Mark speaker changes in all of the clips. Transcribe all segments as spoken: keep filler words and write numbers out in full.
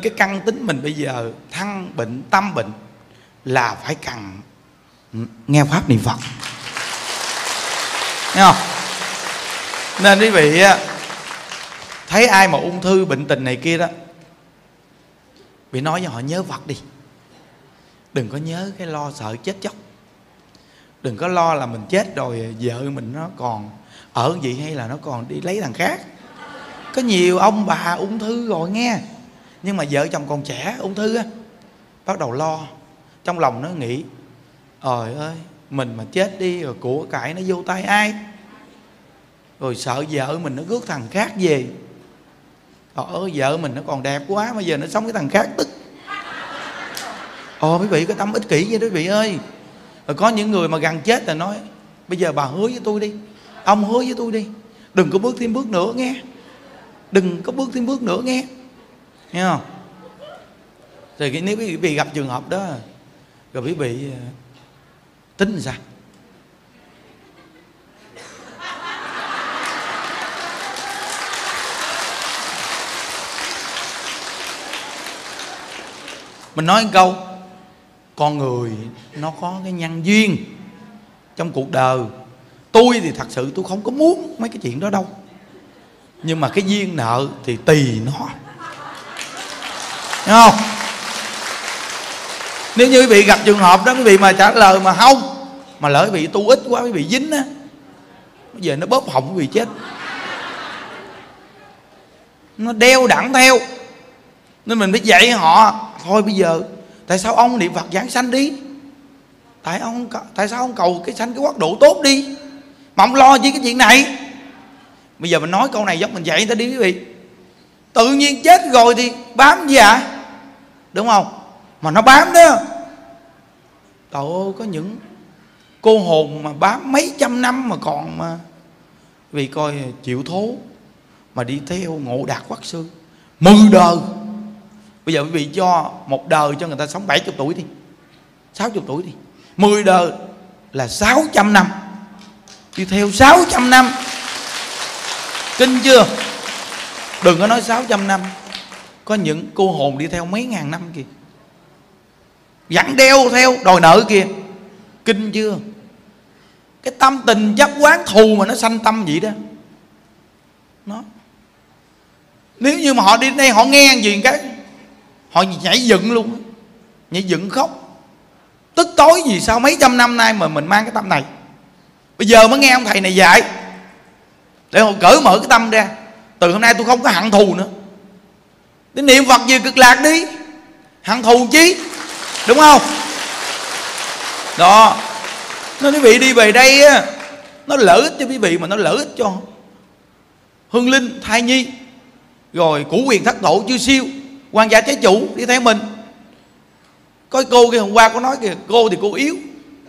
Speaker 1: Cái căn tính mình bây giờ thân bệnh tâm bệnh là phải cần nghe pháp niệm Phật, nghe không? Nên quý vị thấy ai mà ung thư bệnh tình này kia đó, bị nói với họ nhớ Phật đi. Đừng có nhớ cái lo sợ chết chóc. Đừng có lo là mình chết rồi vợ mình nó còn ở vậy hay là nó còn đi lấy thằng khác. Có nhiều ông bà ung thư rồi nghe, nhưng mà vợ chồng còn trẻ ung thư á, bắt đầu lo. Trong lòng nó nghĩ trời ơi, mình mà chết đi rồi của cải nó vô tay ai, rồi sợ vợ mình nó rước thằng khác về. Trời ơi, vợ mình nó còn đẹp quá mà giờ nó sống cái thằng khác tức. Ồ quý vị, cái tâm ích kỷ vậy đó quý vị ơi. Rồi có những người mà gần chết là nói bây giờ bà hứa với tôi đi, ông hứa với tôi đi, đừng có bước thêm bước nữa nghe, đừng có bước thêm bước nữa nghe, nghe không? Rồi nếu quý vị gặp trường hợp đó rồi quý vị tính làm sao? Mình nói một câu, con người nó có cái nhân duyên trong cuộc đời. Tôi thì thật sự tôi không có muốn mấy cái chuyện đó đâu, nhưng mà cái duyên nợ thì tùy nó, thấy không? Nếu như quý vị gặp trường hợp đó, quý vị mà trả lời mà không, mà lỡ quý vị tu ít quá, quý vị dính á, bây giờ nó bóp họng quý vị chết, nó đeo đẳng theo. Nên mình phải dạy họ thôi bây giờ tại sao ông niệm Phật giảng sanh đi, tại ông tại sao ông cầu cái sanh cái quốc độ tốt đi, mà ông lo chi cái chuyện này. Bây giờ mình nói câu này giống mình dạy người ta đi quý vị. Tự nhiên chết rồi thì bám gì ạ, à? Đúng không? Mà nó bám đó, trời ơi, có những cô hồn mà bám mấy trăm năm mà còn mà vì coi chịu thố mà đi theo Ngộ Đạt Quốc Sư mười đời. Bây giờ quý vị cho một đời cho người ta sống bảy mươi tuổi đi, sáu mươi tuổi đi, mười đời là sáu trăm năm, đi theo sáu trăm năm, kinh chưa? Đừng có nói sáu trăm năm, có những cô hồn đi theo mấy ngàn năm kìa, vẫn đeo theo đòi nợ kìa, kinh chưa? Cái tâm tình chấp quán thù mà nó sanh tâm vậy đó. Nó nếu như mà họ đi đây họ nghe gì cái họ nhảy dựng luôn, nhảy dựng khóc, tức tối gì sao mấy trăm năm nay mà mình mang cái tâm này, bây giờ mới nghe ông thầy này dạy để họ cởi mở cái tâm ra. Từ hôm nay tôi không có hận thù nữa, đến niệm Phật gì cực lạc đi, hận thù chí, đúng không? Đó, nên quý vị đi về đây á, nó lợi ích cho quý vị mà nó lợi ích cho hương linh, thai nhi, rồi củ quyền thất tổ chư siêu, quan gia trái chủ đi theo mình. Có cô kia hôm qua có nói kìa, cô thì cô yếu,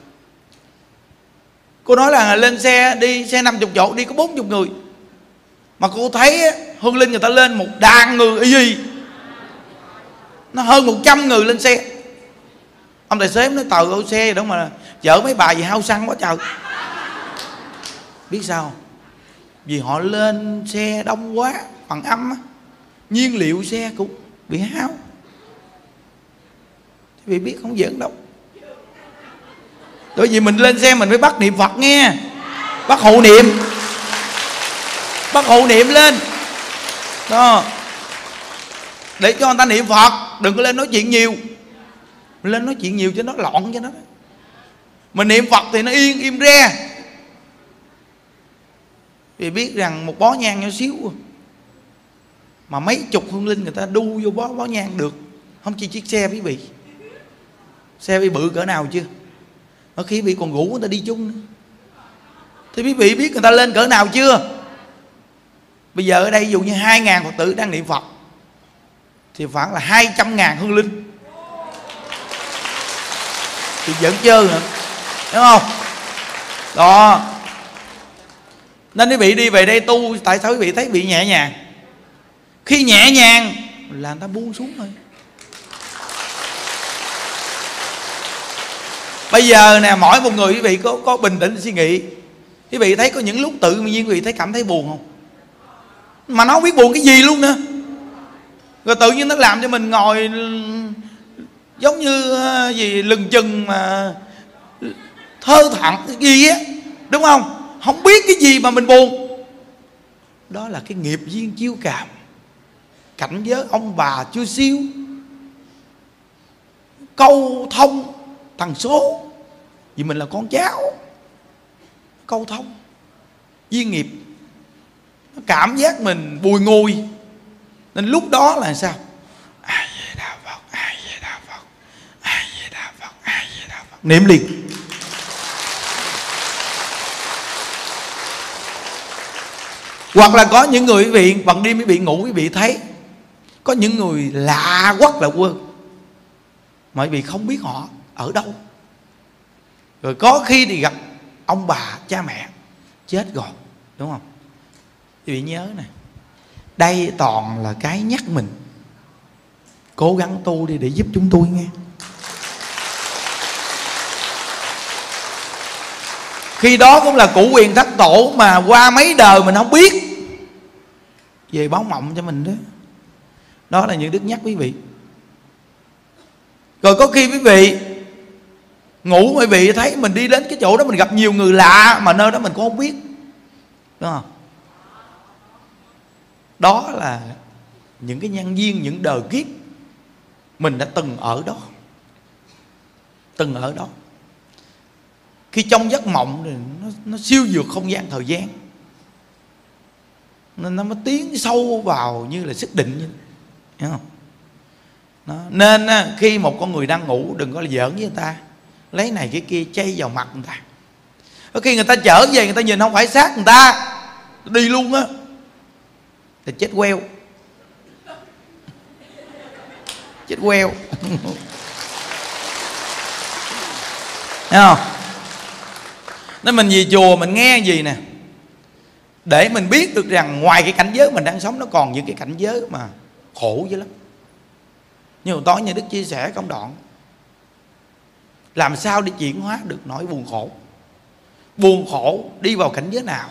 Speaker 1: cô nói là lên xe đi xe năm mươi chỗ đi có bốn mươi người, mà cô thấy hương linh người ta lên một đàn người y gì, nó hơn một trăm người lên xe. Ông tài xế nói tờ ô xe đó mà chở mấy bà gì hao xăng quá trời. Biết sao không? Vì họ lên xe đông quá, bằng âm á, nhiên liệu xe cũng bị hao. Vì biết không giỡn đâu. Bởi vì mình lên xe mình phải bắt niệm Phật nghe, bắt hộ niệm, bắt hộ niệm lên đó, để cho người ta niệm Phật. Đừng có lên nói chuyện nhiều, mình lên nói chuyện nhiều cho nó loạn cho nó. Mình niệm Phật thì nó yên im re. Vì biết rằng một bó nhang nhỏ xíu mà mấy chục hương linh người ta đu vô bó, bó nhang được. Không chỉ chiếc xe quý vị, xe bị bự cỡ nào chưa? Ở khi bị còn ngủ người ta đi chung nữa. Thì quý vị biết người ta lên cỡ nào chưa? Bây giờ ở đây dù như hai ngàn Phật tử đang niệm Phật thì khoảng là hai trăm ngàn hương linh thì vẫn chơi nữa, đúng không? Đó, nên quý vị đi về đây tu, tại sao quý vị thấy bị nhẹ nhàng? Khi nhẹ nhàng là người ta buông xuống thôi. Bây giờ nè, mỗi một người quý vị có, có bình tĩnh suy nghĩ. Quý vị thấy có những lúc tự nhiên quý vị thấy cảm thấy buồn không? Mà nó không biết buồn cái gì luôn nữa. Rồi tự nhiên nó làm cho mình ngồi giống như gì lừng chừng mà thơ thẩn cái gì á, đúng không? Không biết cái gì mà mình buồn. Đó là cái nghiệp duyên chiêu cảm. Cảnh giới ông bà chưa siêu, câu thông tần số, vì mình là con cháu, câu thông duyên nghiệp, nó cảm giác mình bùi ngùi. Nên lúc đó là sao? A Di Đà Phật, A Di Đà Phật, A Di Đà Phật, A Di Đà Phật, niệm liền. Hoặc là có những người quý vị bằng đêm quý vị ngủ quý vị thấy có những người lạ quắc là quên, mà quý vị không biết họ ở đâu. Rồi có khi thì gặp ông bà cha mẹ chết rồi, đúng không? Quý vị nhớ nè, đây toàn là cái nhắc mình cố gắng tu đi để giúp chúng tôi nghe. Khi đó cũng là cụ quyền thất tổ mà qua mấy đời mình không biết, về báo mộng cho mình đó. Đó là những đức nhắc quý vị. Rồi có khi quý vị ngủ quý vị thấy mình đi đến cái chỗ đó mình gặp nhiều người lạ mà nơi đó mình cũng không biết, đúng không? Đó là những cái nhân duyên, những đời kiếp mình đã từng ở đó, từng ở đó. Khi trong giấc mộng thì nó, nó siêu vượt không gian thời gian, nên nó mới tiến sâu vào như là sức định, hiểu không? Đó. Nên khi một con người đang ngủ đừng có là giỡn với người ta, lấy này cái kia chay vào mặt người ta. Có khi người ta trở về người ta nhìn không phải xác người ta, đi luôn á, thì chết queo, chết queo. Thấy không? Nên mình về chùa mình nghe gì nè, để mình biết được rằng ngoài cái cảnh giới mình đang sống nó còn những cái cảnh giới mà khổ dữ lắm. Nhưng mà tối như Đức chia sẻ công đoạn, làm sao để chuyển hóa được nỗi buồn khổ. Buồn khổ đi vào cảnh giới nào?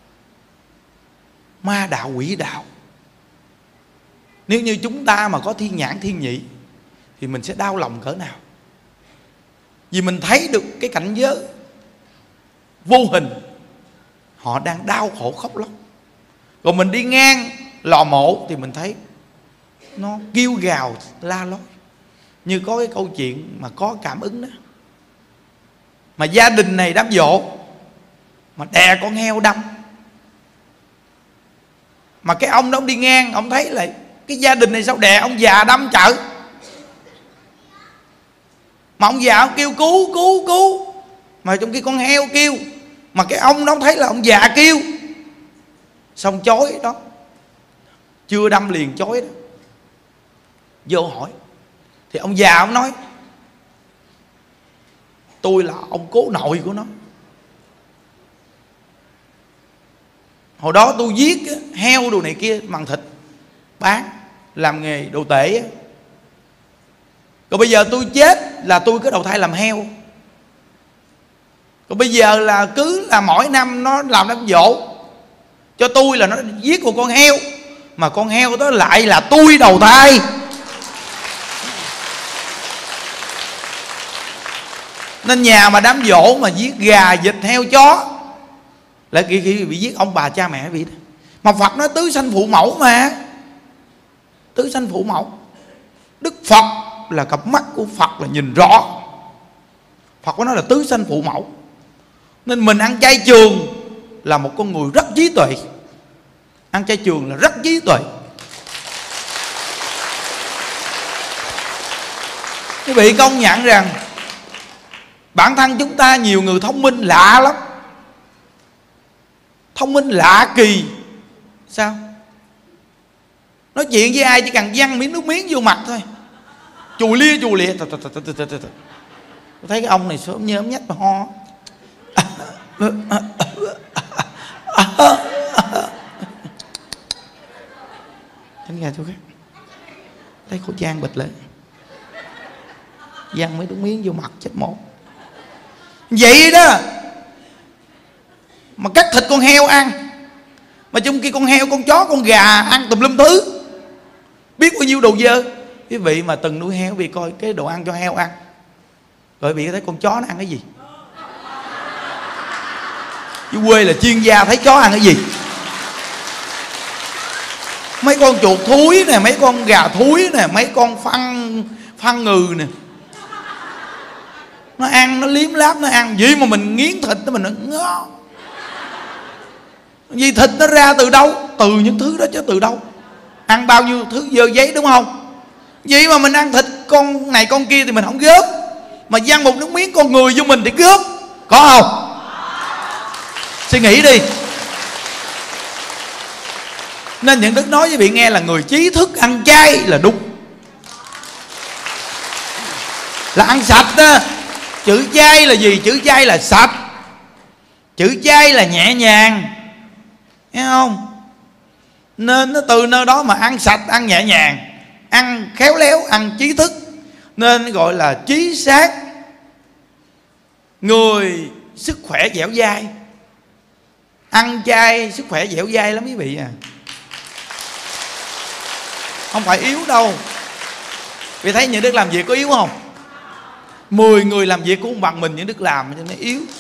Speaker 1: Ma đạo, quỷ đạo. Nếu như chúng ta mà có thiên nhãn thiên nhị thì mình sẽ đau lòng cỡ nào. Vì mình thấy được cái cảnh giới vô hình họ đang đau khổ khóc lóc. Còn mình đi ngang lò mộ thì mình thấy nó kêu gào la lối. Như có cái câu chuyện mà có cảm ứng đó, mà gia đình này đám giỗ mà đè con heo đâm, mà cái ông đó ông đi ngang ông thấy lại cái gia đình này sao đè ông già đâm chợ, mà ông già ông kêu cứu cứu cứu, mà trong khi con heo kêu, mà cái ông đó ông thấy là ông già kêu, xong chối đó, chưa đâm liền chối đó, vô hỏi thì ông già ông nói tôi là ông cố nội của nó, hồi đó tôi giết heo đồ này kia bằng thịt bán làm nghề đồ tể, rồi bây giờ tôi chết là tôi có đầu thai làm heo, rồi bây giờ là cứ là mỗi năm nó làm đám giỗ cho tôi là nó giết một con heo, mà con heo đó lại là tôi đầu thai. Nên nhà mà đám giỗ mà giết gà, vịt, heo, chó là khi khi bị giết ông bà cha mẹ bị đó. Mà Phật nói tứ sanh phụ mẫu mà, tứ sanh phụ mẫu. Đức Phật là cặp mắt của Phật là nhìn rõ, Phật có nói là tứ sanh phụ mẫu. Nên mình ăn chay trường là một con người rất trí tuệ, ăn chay trường là rất trí tuệ. Quý vị công nhận rằng bản thân chúng ta nhiều người thông minh lạ lắm, thông minh lạ kỳ. Sao? Nói chuyện với ai chỉ cần văng miếng nước miếng vô mặt thôi, chùi lia chùi lịa. Tôi thấy cái ông này sớm nhớm nhách mà ho. Tránh ra chỗ khác, lấy khẩu trang bịt lại, văng mấy nước miếng vô mặt chết một. Vậy đó mà cắt thịt con heo ăn, mà trong khi con heo, con chó, con gà ăn tùm lum thứ, biết bao nhiêu đồ dơ. Quý vị mà từng nuôi heo, quý vị coi cái đồ ăn cho heo ăn, rồi quý vị thấy con chó nó ăn cái gì? Chứ quê là chuyên gia thấy chó ăn cái gì. Mấy con chuột thúi nè, mấy con gà thúi nè, mấy con phân phân ngừ nè, nó ăn, nó liếm láp, nó ăn. Vậy mà mình nghiến thịt nó, mình nó ngon. Vì thịt nó ra từ đâu? Từ những thứ đó chứ từ đâu? Ăn bao nhiêu thứ dơ giấy đúng không? Vậy mà mình ăn thịt con này con kia thì mình không gớp, mà văng một nước miếng con người vô mình thì gớp. Có không? Suy nghĩ đi. Nên những Đức nói với vị nghe là người trí thức ăn chay là đúng, là ăn sạch đó. Chữ chay là gì? Chữ chay là sạch, chữ chay là nhẹ nhàng, nghe không? Nên nó từ nơi đó mà ăn sạch, ăn nhẹ nhàng, ăn khéo léo, ăn trí thức, nên gọi là trí xác. Người sức khỏe dẻo dai, ăn chay sức khỏe dẻo dai lắm quý vị à, không phải yếu đâu. Vì thấy những Đức làm việc có yếu không? Mười người làm việc cũng không bằng mình những Đức làm, cho nên yếu.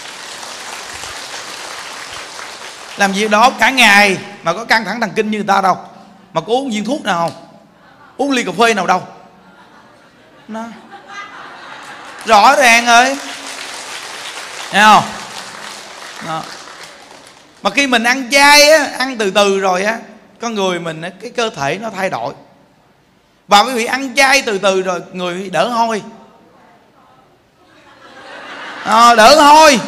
Speaker 1: Làm việc đó cả ngày mà có căng thẳng thần kinh như người ta đâu, mà có uống viên thuốc nào không? Uống ly cà phê nào đâu? Nó rõ ràng rồi, thấy không? Đó. Mà khi mình ăn chay á, ăn từ từ rồi á, con người mình á, cái cơ thể nó thay đổi. Và quý vị ăn chay từ từ rồi người đỡ hôi, à, đỡ hôi.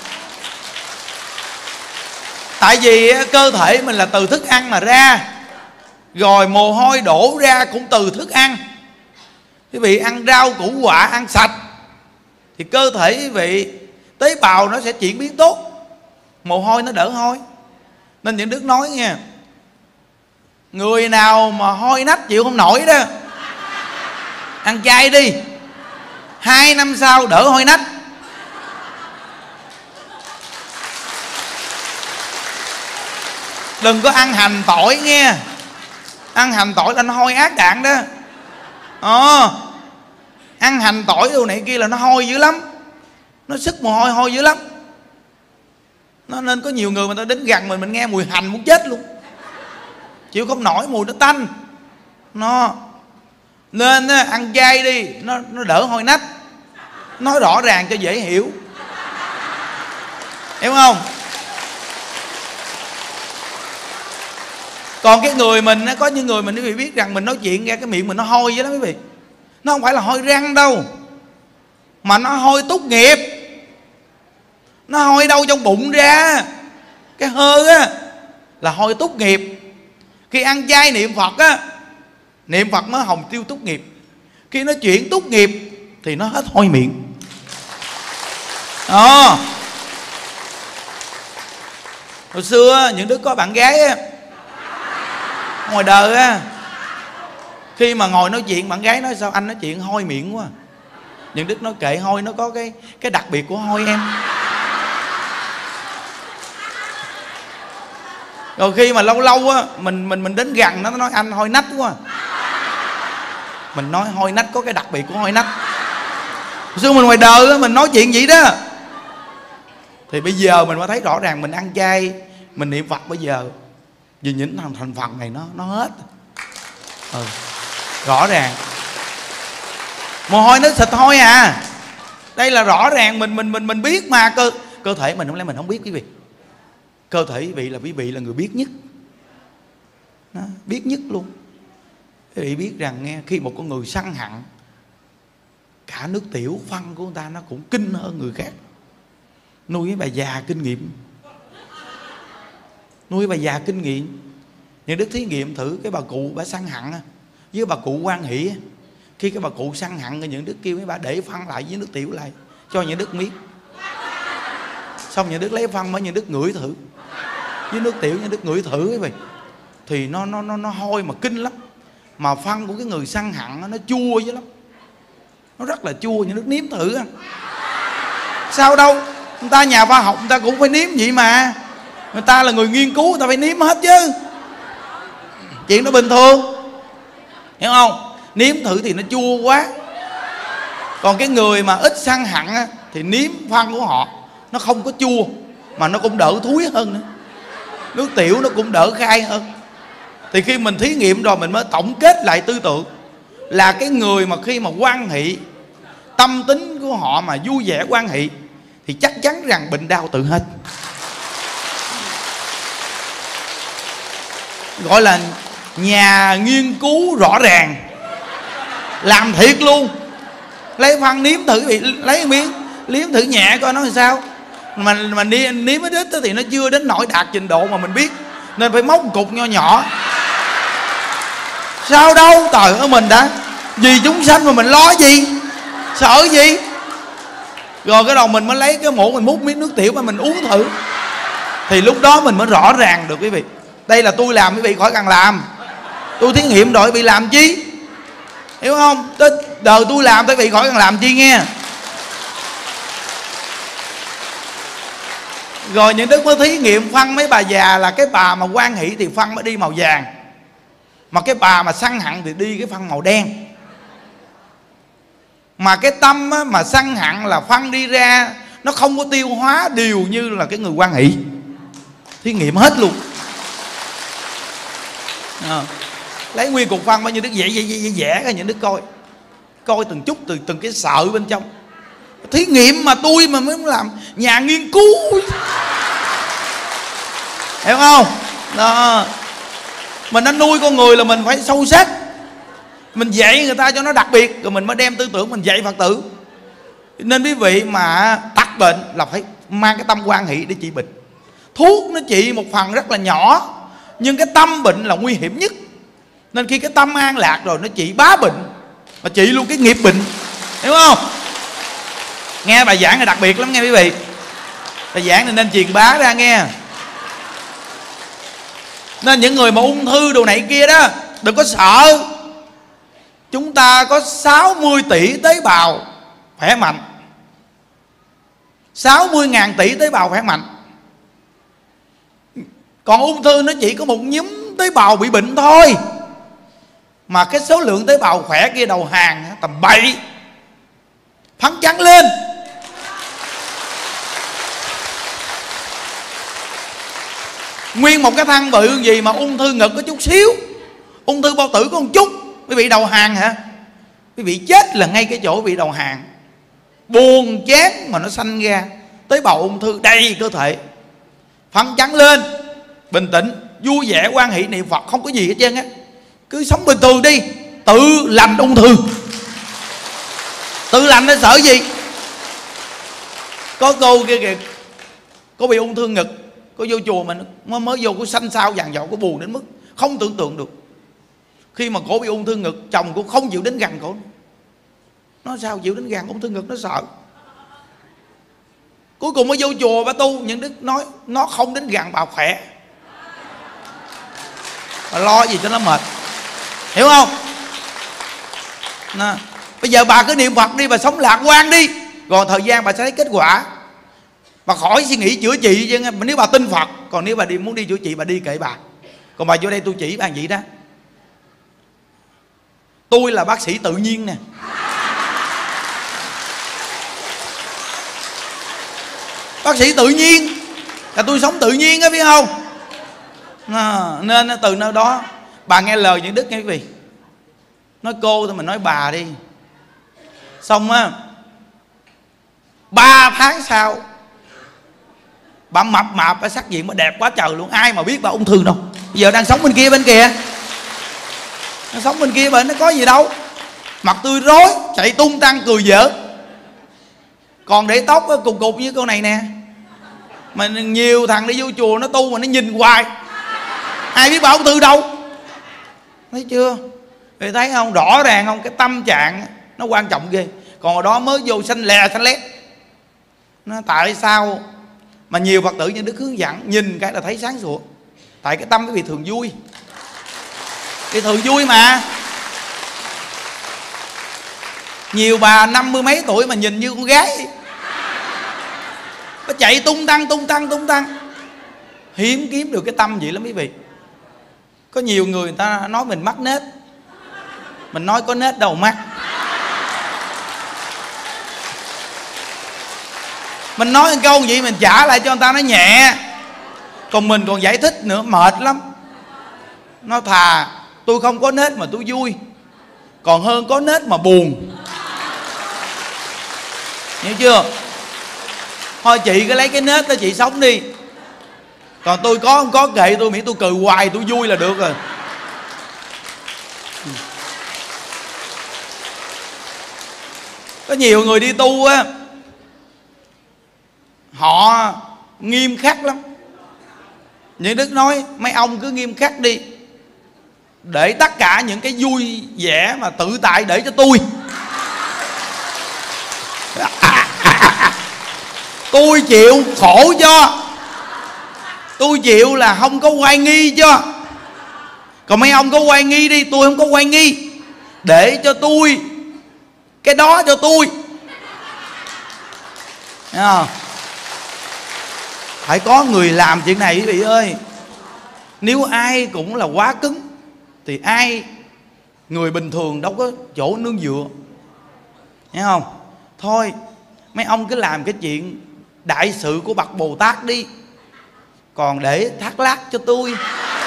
Speaker 1: Tại vì cơ thể mình là từ thức ăn mà ra, rồi mồ hôi đổ ra cũng từ thức ăn. Quý vị ăn rau củ quả, ăn sạch thì cơ thể quý vị, tế bào nó sẽ chuyển biến tốt, mồ hôi nó đỡ hôi. Nên những Đức nói nha, người nào mà hôi nách chịu không nổi đó, ăn chay đi, hai năm sau đỡ hôi nách. Đừng có ăn hành tỏi nghe, ăn hành tỏi là nó hôi ác đạn đó. Ờ, ăn hành tỏi đồ này kia là nó hôi dữ lắm, nó sức mồ hôi hôi dữ lắm. Nó nên có nhiều người mà ta đến gần mình, mình nghe mùi hành muốn chết luôn, chịu không nổi, mùi nó tanh. Nó nên ăn chay đi, nó nó đỡ hôi nách. Nói rõ ràng cho dễ hiểu, hiểu không? Còn cái người mình, có những người mình quý vị biết rằng mình nói chuyện ra cái miệng mình nó hôi vậy đó quý vị. Nó không phải là hôi răng đâu, mà nó hôi tốt nghiệp. Nó hôi đâu trong bụng ra, cái hơi á là hôi tốt nghiệp. Khi ăn chay niệm Phật á, niệm Phật mới hồng tiêu tốt nghiệp. Khi nó chuyển tốt nghiệp thì nó hết hôi miệng. Đó. Hồi xưa những đứa có bạn gái á, ngoài đời á, khi mà ngồi nói chuyện bạn gái nói sao anh nói chuyện hôi miệng quá. Những Đức nói kệ hôi, nó có cái cái đặc biệt của hôi em. Rồi khi mà lâu lâu á, mình mình mình đến gần nó, nó nói anh hôi nách quá. Mình nói hôi nách có cái đặc biệt của hôi nách. Hồi xưa mình ngoài đời á, mình nói chuyện vậy đó. Thì bây giờ mình mới thấy rõ ràng mình ăn chay, mình niệm Phật bây giờ vì những thành thành phần này nó nó hết. Ừ, rõ ràng. Mồ hôi nó xịt hôi à. Đây là rõ ràng mình mình mình mình biết mà, cơ cơ thể mình không lẽ mình không biết quý vị. Cơ thể quý vị là quý vị là người biết nhất. Đó, biết nhất luôn. Quý vị biết rằng nghe, khi một con người săn hận, cả nước tiểu phân của người ta nó cũng kinh hơn người khác. Nuôi cái bà già kinh nghiệm, nuôi bà già kinh nghiệm. Những Đức thí nghiệm thử cái bà cụ bà săn hận với bà cụ Quan Hỷ. Khi cái bà cụ săn hận thì những Đức kêu mấy bà để phân lại với nước tiểu lại cho những Đức miết. Xong những Đức lấy phân mới những Đức ngửi thử với nước tiểu, những Đức ngửi thử quý vị, thì nó nó nó nó hôi mà kinh lắm. Mà phân của cái người săn hận nó chua dữ lắm, nó rất là chua. Những Đức nếm thử. Sao đâu, người ta nhà khoa học người ta cũng phải nếm vậy mà. Người ta là người nghiên cứu, người ta phải nếm hết chứ. Chuyện đó bình thường. hiểu không? Nếm thử thì nó chua quá. Còn cái người mà ít săn hẳn á, thì nếm phân của họ nó không có chua mà nó cũng đỡ thúi hơn nữa, nước tiểu nó cũng đỡ khai hơn. Thì khi mình thí nghiệm rồi mình mới tổng kết lại tư tưởng là cái người mà khi mà quan hệ, tâm tính của họ mà vui vẻ quan hệ thì chắc chắn rằng bệnh đau tự hết. Gọi là nhà nghiên cứu rõ ràng, làm thiệt luôn. Lấy phân nếm thử, bị lấy miếng nếm thử nhẹ coi nó làm sao. Mà mà đi nếm ít ít thì nó chưa đến nỗi đạt trình độ mà mình biết, nên phải móc một cục nho nhỏ. Sao đâu, trời ơi, mình đã vì chúng sanh mà mình lo gì, sợ gì. Rồi cái đầu mình mới lấy cái muỗng mình múc miếng nước tiểu mà mình uống thử, thì lúc đó mình mới rõ ràng được quý vị. Đây là tôi làm, quý vị khỏi cần làm. Tôi thí nghiệm rồi, quý vị làm chi, hiểu không? Tới đời tôi làm, quý vị khỏi cần làm chi nghe. Rồi những đức mới thí nghiệm phân mấy bà già là cái bà mà quan hỷ thì phân mới đi màu vàng, mà cái bà mà săn hận thì đi cái phân màu đen. Mà cái tâm á, mà săn hận là phân đi ra nó không có tiêu hóa đều như là cái người quan hỷ. Thí nghiệm hết luôn à. Lấy nguyên cục phân bao nhiêu đức vẽ vẽ vẽ vẽ ra những đức coi, coi từng chút từ từng cái sợi bên trong. Thí nghiệm mà tôi mà mới làm nhà nghiên cứu, hiểu không? Đó. Mình đã nuôi con người là mình phải sâu sắc, mình dạy người ta cho nó đặc biệt, rồi mình mới đem tư tưởng mình dạy Phật tử. Nên quý vị mà tắc bệnh là phải mang cái tâm quan hệ để trị bệnh. Thuốc nó trị một phần rất là nhỏ, nhưng cái tâm bệnh là nguy hiểm nhất. Nên khi cái tâm an lạc rồi nó trị bá bệnh, mà trị luôn cái nghiệp bệnh, hiểu không? Nghe bài giảng là đặc biệt lắm nghe quý vị. Bài giảng này nên truyền bá ra nghe. Nên những người mà ung thư đồ này kia đó, đừng có sợ. Chúng ta có sáu mươi tỷ tế bào khỏe mạnh, sáu mươi ngàn tỷ tế bào khỏe mạnh. Còn ung thư nó chỉ có một nhóm tế bào bị bệnh thôi, mà cái số lượng tế bào khỏe kia đầu hàng tầm bậy. Phấn chấn lên. Nguyên một cái thân bự gì mà ung thư ngực có chút xíu, ung thư bao tử có một chút, quý vị đầu hàng hả? Quý vị chết là ngay cái chỗ bị đầu hàng. Buồn chán mà nó sanh ra tế bào ung thư đầy cơ thể. Phấn chấn lên, bình tĩnh, vui vẻ, quan hệ niệm Phật, không có gì hết trơn á. Cứ sống bình thường đi, tự lành ung thư. Tự lành nó sợ gì? Có cô kia kìa, cô bị ung thư ngực, cô vô chùa mình mới, mới vô cô xanh xao vàng dọ, cô buồn đến mức không tưởng tượng được. Khi mà cô bị ung thư ngực, chồng cô không chịu đến gần cô. Nó sao chịu đến gần ung thư ngực, nó sợ. Cuối cùng mới vô chùa bà tu, những đức nói nó không đến gần bà khỏe. Bà lo gì cho nó mệt, hiểu không? Nè, bây giờ bà cứ niệm Phật đi, bà sống lạc quan đi, rồi thời gian bà sẽ thấy kết quả. Bà khỏi suy nghĩ chữa trị chứ. Nếu bà tin Phật, còn nếu bà đi muốn đi chữa trị, bà đi kệ bà. Còn bà vô đây tôi chỉ bà vậy đó. Tôi là bác sĩ tự nhiên nè. Bác sĩ tự nhiên là tôi sống tự nhiên á, biết không? À, nên từ nơi đó bà nghe lời những đức nghe quý vị. Nói cô thôi, mình nói bà đi. Xong á, ba tháng sau bà mập mạp, bà sắc diện, bà đẹp quá trời luôn. Ai mà biết bà ung thư đâu. Bây giờ đang sống bên kia bên kìa, nó sống bên kia bệnh, nó có gì đâu. Mặt tươi rối, chạy tung tăng cười giỡn. Còn để tóc cục cục như cô này nè. Mà nhiều thằng đi vô chùa nó tu mà nó nhìn hoài, ai biết bà ung thư đâu. Thấy chưa? Thì thấy không, rõ ràng không, cái tâm trạng nó quan trọng ghê. Còn ở đó mới vô xanh lè xanh lét. Nó tại sao mà nhiều Phật tử những đức hướng dẫn nhìn cái là thấy sáng sủa? Tại cái tâm cái vị thường vui, cái thường vui mà. Nhiều bà năm mươi mấy tuổi mà nhìn như con gái, nó chạy tung tăng tung tăng tung tăng. Hiếm kiếm được cái tâm vậy lắm quý vị. Có nhiều người người ta nói mình mắc nết, Mình nói có nết đâu mắc. Mình nói câu vậy mình trả lại cho người ta nó nhẹ, còn mình còn giải thích nữa mệt lắm. Nó thà tôi không có nết mà tôi vui, còn hơn có nết mà buồn. Hiểu chưa? Thôi chị cứ lấy cái nết đó chị sống đi, còn tôi có không có kệ tôi, miễn tôi cười hoài tôi vui là được rồi. Có nhiều người đi tu á, họ nghiêm khắc lắm. Những Đức nói mấy ông cứ nghiêm khắc đi, để tất cả những cái vui vẻ mà tự tại để cho tôi. Tôi chịu khổ cho, tôi chịu là không có oai nghi cho. Còn mấy ông có oai nghi đi, tôi không có oai nghi. Để cho tôi, cái đó cho tôi. Thấy không? Phải có người làm chuyện này quý vị ơi. Nếu ai cũng là quá cứng thì ai, người bình thường đâu có chỗ nương dựa. Thấy không? Thôi mấy ông cứ làm cái chuyện đại sự của bậc Bồ Tát đi, còn để thác lác cho tôi.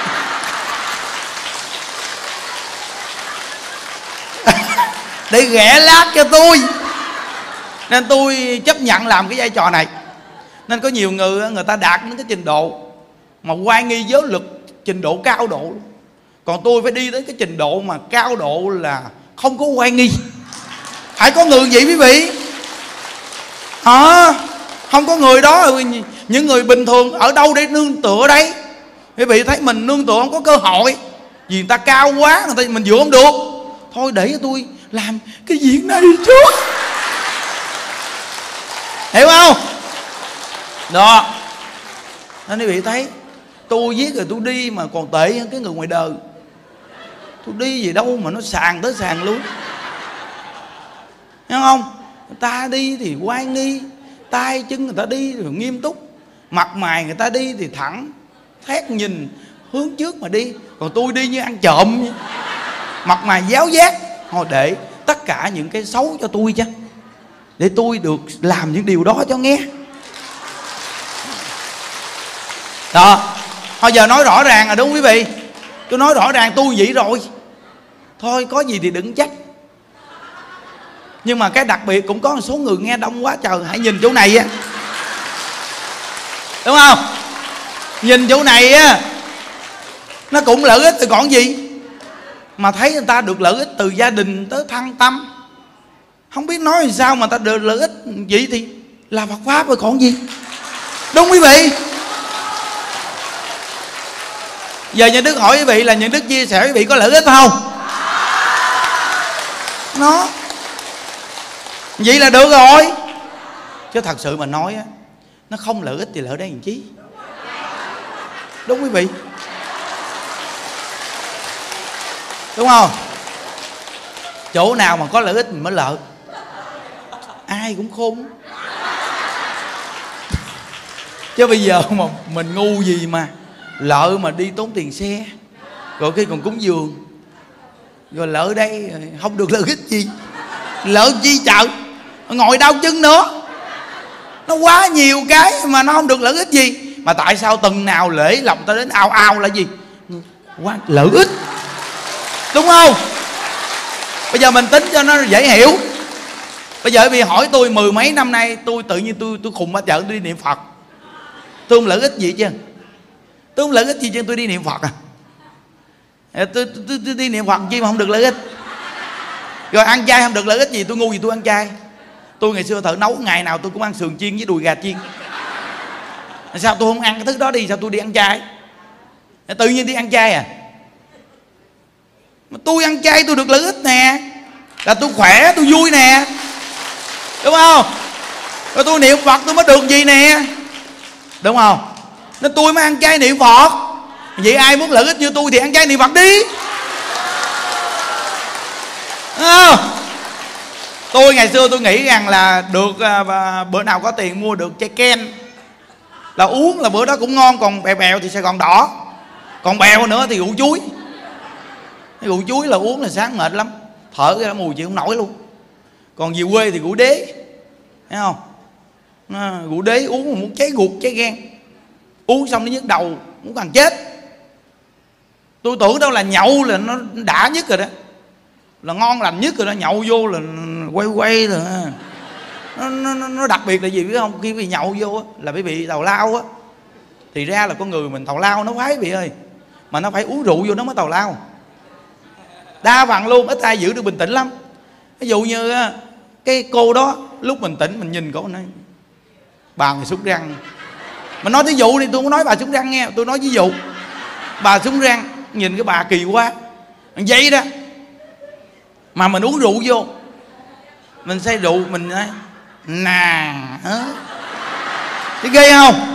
Speaker 1: Để ghẻ lát cho tôi. Nên tôi chấp nhận làm cái vai trò này. Nên có nhiều người người ta đạt đến cái trình độ mà oai nghi giới lực, trình độ cao độ. Còn tôi phải đi tới cái trình độ mà cao độ là không có oai nghi. Phải có người vậy quý vị. À, không có người đó, những người bình thường ở đâu để nương tựa đấy? Quý vị thấy mình nương tựa không có cơ hội, vì người ta cao quá, người ta mình dựa không được. Thôi để cho tôi làm cái việc này trước. Hiểu không? Đó. Nên quý vị thấy tôi viết rồi tôi đi mà còn tệ hơn cái người ngoài đời. Tôi đi gì đâu mà nó sàn tới sàn luôn. Hiểu không? Người ta đi thì oai nghi, tay chân người ta đi thì nghiêm túc, mặt mày người ta đi thì thẳng thét nhìn hướng trước mà đi. Còn tôi đi như ăn trộm vậy. Mặt mày giáo giác. Thôi để tất cả những cái xấu cho tôi chứ, để tôi được làm những điều đó cho nghe. Đó. Thôi giờ nói rõ ràng rồi đúng không quý vị? Tôi nói rõ ràng tôi vậy rồi. Thôi có gì thì đừng trách. Nhưng mà cái đặc biệt cũng có một số người nghe đông quá trời. Hãy nhìn chỗ này á, đúng không? Nhìn chỗ này á, nó cũng lợi ích thì còn gì. Mà thấy người ta được lợi ích từ gia đình tới thân tâm, không biết nói làm sao mà người ta được lợi ích vậy thì là Phật Pháp rồi còn gì. Đúng quý vị? Giờ Nhân Đức hỏi quý vị là Nhân Đức chia sẻ quý vị có lợi ích không? Nó vậy là được rồi. Chứ thật sự mà nói á, nó không lợi ích thì lợi đây làm chi. Đúng quý vị? Đúng không? Chỗ nào mà có lợi ích mình mới lợi. Ai cũng khôn. Chứ bây giờ mà mình ngu gì mà lỡ mà đi tốn tiền xe, rồi khi còn cúng dường, rồi lỡ đây không được lợi ích gì, lỡ chi chợ ngồi đau chân nữa. Nó quá nhiều cái mà nó không được lợi ích gì. Mà tại sao từng nào lễ lọc ta đến ao ao là gì? Quá lợi ích. Đúng không? Bây giờ mình tính cho nó dễ hiểu. Bây giờ vì hỏi tôi mười mấy năm nay, tôi tự nhiên tôi tôi khùng ở chợ tôi đi niệm Phật. Tôi không lợi ích gì chứ. Tôi không lợi ích gì chứ, tôi đi niệm Phật à. Tôi, tôi, tôi, tôi đi niệm Phật chi mà không được lợi ích. Rồi ăn chay không được lợi ích gì, tôi ngu gì tôi ăn chay. Tôi ngày xưa thợ nấu, ngày nào tôi cũng ăn sườn chiên với đùi gà chiên. Sao tôi không ăn cái thứ đó đi, sao tôi đi ăn chay? Tự nhiên đi ăn chay à. Mà tôi ăn chay tôi được lợi ích nè, là tôi khỏe, tôi vui nè, đúng không? Rồi tôi niệm Phật tôi mới được gì nè, đúng không? Nên tôi mới ăn chay niệm Phật. Vậy ai muốn lợi ích như tôi thì ăn chay niệm Phật đi, đúng không? Tôi ngày xưa tôi nghĩ rằng là được à, bữa nào có tiền mua được chai ken là uống là bữa đó cũng ngon. Còn bèo bèo thì Sài Gòn đỏ, còn bèo nữa thì rượu chuối. Cái rượu chuối là uống là sáng mệt lắm. thở ra mùi chịu không nổi luôn. Còn về quê thì rượu đế, thấy không? Rượu đế uống mà muốn cháy ruột cháy gan, uống xong nó nhức đầu muốn càng chết. Tôi tưởng đâu là nhậu là nó đã nhất rồi đó, là ngon lành nhất rồi đó. Nhậu vô là quay quay rồi. Nó, nó, nó đặc biệt là gì biết không? Khi bị nhậu vô á, là phải bị tào lao á. Thì ra là con người mình tào lao nó khoái vị ơi, mà nó phải uống rượu vô nó mới tào lao. Đa phần luôn, ít ai giữ được bình tĩnh lắm. Ví dụ như cái cô đó, lúc mình tỉnh mình nhìn cổ nói bà người súng răng. Mà nói thí dụ thì tôi không nói bà súng răng nghe, tôi nói ví dụ bà súng răng, nhìn cái bà kỳ quá vậy đó. Mà mình uống rượu vô, mình say rượu mình nói nà thì ghê không?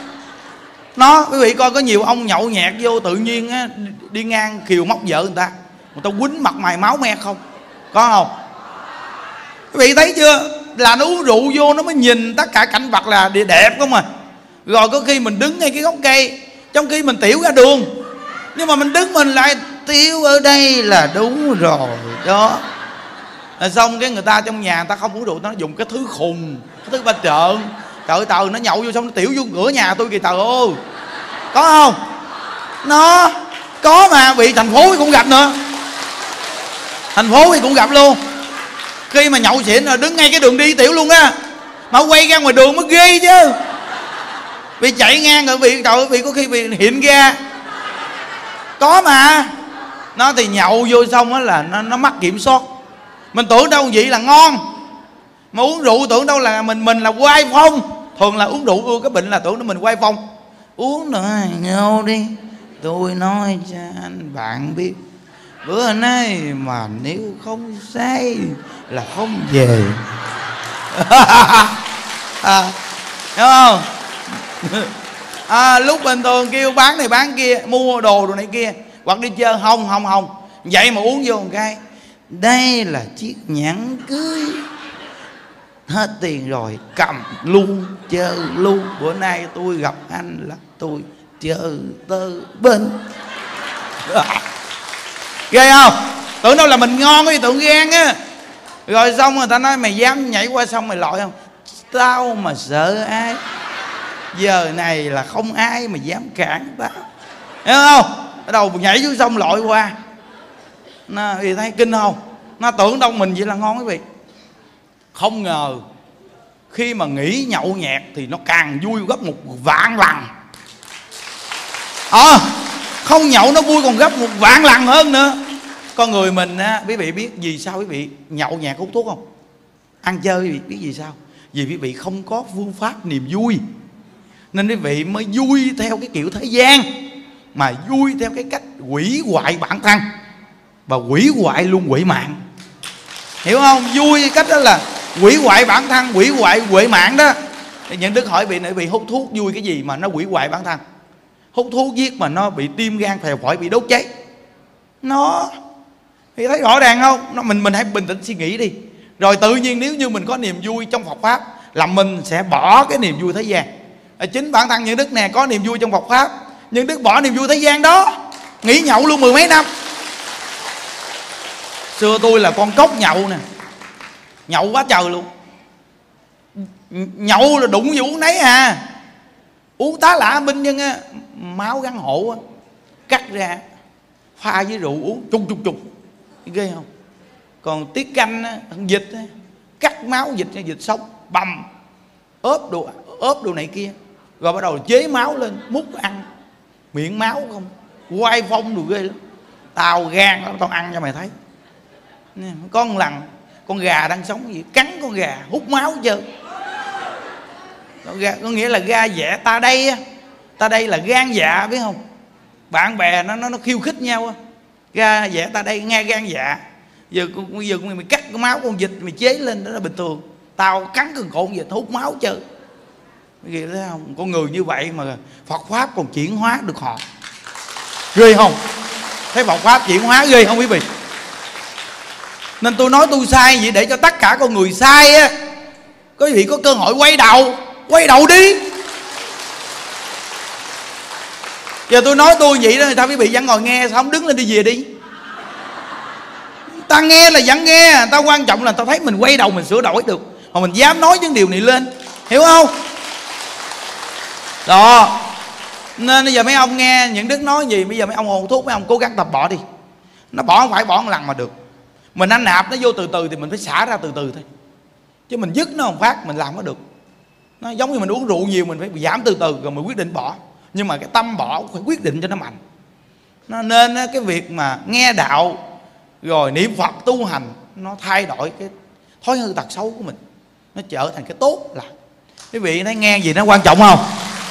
Speaker 1: Nó quý vị coi có nhiều ông nhậu nhẹt vô tự nhiên á, đi ngang kiều móc vợ người ta, người ta quýnh mặt mày máu me không? Có không? Quý vị thấy chưa? Là nó uống rượu vô nó mới nhìn tất cả cảnh vật là đẹp không à. Rồi có khi mình đứng ngay cái gốc cây, trong khi mình tiểu ra đường, nhưng mà mình đứng mình lại tiểu ở đây là đúng rồi đó. Rồi xong cái người ta trong nhà người ta không uống rượu, nó dùng cái thứ khùng, cái thứ ba trợn. Trời ơi, tờ nó nhậu vô xong nó tiểu vô cửa nhà tôi kìa trời ơi. Có không? Nó có mà, bị thành phố thì cũng gặp nữa. Thành phố thì cũng gặp luôn. Khi mà nhậu xỉn rồi đứng ngay cái đường đi tiểu luôn á, mà quay ra ngoài đường mới ghê chứ. Vì chạy ngang rồi bị trời ơi, bị có khi bị hiện ra. Có mà. Nó thì nhậu vô xong á là nó, nó mất kiểm soát. Mình tưởng đâu vậy là ngon, mà uống rượu tưởng đâu là mình mình là quay phong. Thường là uống rượu ưa cái bệnh là tưởng nó mình quay phong. Uống nữa nhau đi, tôi nói cho anh bạn biết, bữa nay mà nếu không say là không về. À, hiểu không? À, lúc bình thường kêu bán này bán kia, mua đồ đồ này kia, hoặc đi chơi không không không vậy mà uống vô một cái đây là chiếc nhẫn cưới, hết tiền rồi cầm luôn chơi luôn. Bữa nay tôi gặp anh là tôi chờ tơ bên. À, ghê không? Tưởng đâu là mình ngon cái tưởng gan á. Rồi xong người ta nói mày dám nhảy qua sông mày lội không? Tao mà sợ ai, giờ này là không ai mà dám cản tao, hiểu không? Bắt đầu nhảy xuống sông lội qua. Nó thì thấy kinh không? Nó tưởng đâu mình vậy là ngon quý vị. Không ngờ khi mà nghỉ nhậu nhẹt thì nó càng vui gấp một vạn lần. Ờ à, không nhậu nó vui còn gấp một vạn lần hơn nữa. Con người mình á, quý vị biết vì sao quý vị nhậu nhẹt hút thuốc không? Ăn chơi quý vị biết vì sao? Vì quý vị không có phương pháp niềm vui, nên quý vị mới vui theo cái kiểu thế gian, mà vui theo cái cách hủy hoại bản thân và hủy hoại luôn huệ mạng. Hiểu không? Vui cái cách đó là hủy hoại bản thân, hủy hoại huệ mạng đó. Thì những đức hỏi bị này bị hút thuốc vui cái gì mà nó hủy hoại bản thân? Hút thuốc giết mà nó bị tim gan phèo phổi bị đốt cháy. Nó thì thấy rõ ràng không? Nó mình mình hãy bình tĩnh suy nghĩ đi. Rồi tự nhiên nếu như mình có niềm vui trong Phật pháp là mình sẽ bỏ cái niềm vui thế gian. À, chính bản thân những đức nè có niềm vui trong Phật pháp, những đức bỏ niềm vui thế gian đó, nghỉ nhậu luôn mười mấy năm. Xưa tôi là con cốc nhậu nè, nhậu quá trời luôn. Nhậu là đụng gì uống nấy à. Uống tá lạ binh nhân á, máu gắn hộ á, cắt ra pha với rượu uống chục chục chục, ghê không? Còn tiết canh á, dịch á, cắt máu dịch ra dịch sống bầm, ốp đồ ốp đồ này kia, rồi bắt đầu chế máu lên múc ăn, miệng máu không, quay phong đồ ghê lắm. Tao gan lắm, tao ăn cho mày thấy. Có một lần con gà đang sống gì cắn con gà hút máu chưa. Gà, có nghĩa là ga dạ ta đây á, ta đây là gan dạ biết không? Bạn bè nó nó, nó khiêu khích nhau á, ga dạ ta đây nghe gan dạ. Giờ bây giờ mày cắt cái máu con vịt mày chế lên đó là bình thường. Tao cắn cái con vịt hút máu chưa. Ghê thấy không? Con người như vậy mà Phật pháp còn chuyển hóa được họ, ghê không? Thấy Phật pháp chuyển hóa ghê không quý vị? Nên tôi nói tôi sai vậy để cho tất cả con người sai á, quý vị có cơ hội quay đầu, quay đầu đi. Giờ tôi nói tôi vậy đó, người ta quý vị vẫn ngồi nghe sao không đứng lên đi về đi. Ta nghe là vẫn nghe, ta quan trọng là ta thấy mình quay đầu mình sửa đổi được, mà mình dám nói những điều này lên, hiểu không? Đó, nên bây giờ mấy ông nghe những Đức nói gì, bây giờ mấy ông hồn thuốc, mấy ông cố gắng tập bỏ đi. Nó bỏ không phải bỏ một lần mà được. Mình ăn nạp nó vô từ từ thì mình phải xả ra từ từ thôi. Chứ mình dứt nó một phát mình làm không có được. Nó giống như mình uống rượu nhiều, mình phải giảm từ từ rồi mình quyết định bỏ. Nhưng mà cái tâm bỏ phải quyết định cho nó mạnh. Nó nên cái việc mà nghe đạo rồi niệm Phật tu hành, nó thay đổi cái thói hư tật xấu của mình, nó trở thành cái tốt là. Quý vị thấy nghe gì nó quan trọng không?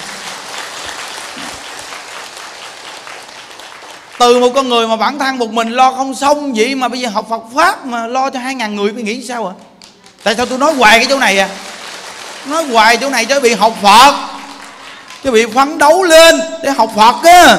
Speaker 1: Từ một con người mà bản thân một mình lo không xong vậy mà bây giờ học Phật Pháp mà lo cho hai ngàn người, phải nghĩ sao ạ? À? Tại sao tôi nói hoài cái chỗ này à? Nói hoài chỗ này cho bị học Phật, cho bị phấn đấu lên để học Phật á.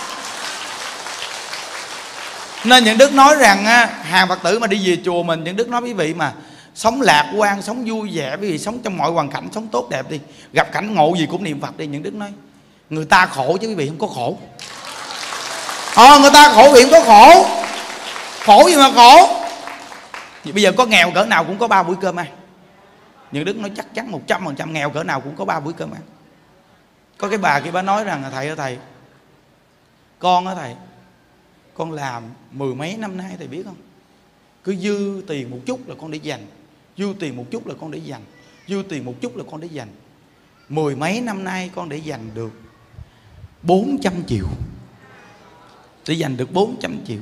Speaker 1: Nên những Đức nói rằng hàng Phật tử mà đi về chùa mình, những Đức nói quý vị mà sống lạc quan, sống vui vẻ, quý vị sống trong mọi hoàn cảnh, sống tốt đẹp đi. Gặp cảnh ngộ gì cũng niệm Phật đi. Những Đức nói người ta khổ chứ quý vị không có khổ. Ờ, người ta khổ, quý vị không có khổ. Khổ gì mà khổ. Vậy bây giờ có nghèo cỡ nào cũng có ba buổi cơm ăn. Những Đức nói chắc chắn một trăm phần trăm nghèo cỡ nào cũng có ba buổi cơm ăn. Có cái bà kia bà nói rằng là thầy ơi thầy, con á thầy, con làm mười mấy năm nay thầy biết không, cứ dư tiền một chút là con để dành, dư tiền một chút là con để dành, dư tiền một chút là con để dành. Mười mấy năm nay con để dành được bốn trăm triệu, để dành được bốn trăm triệu.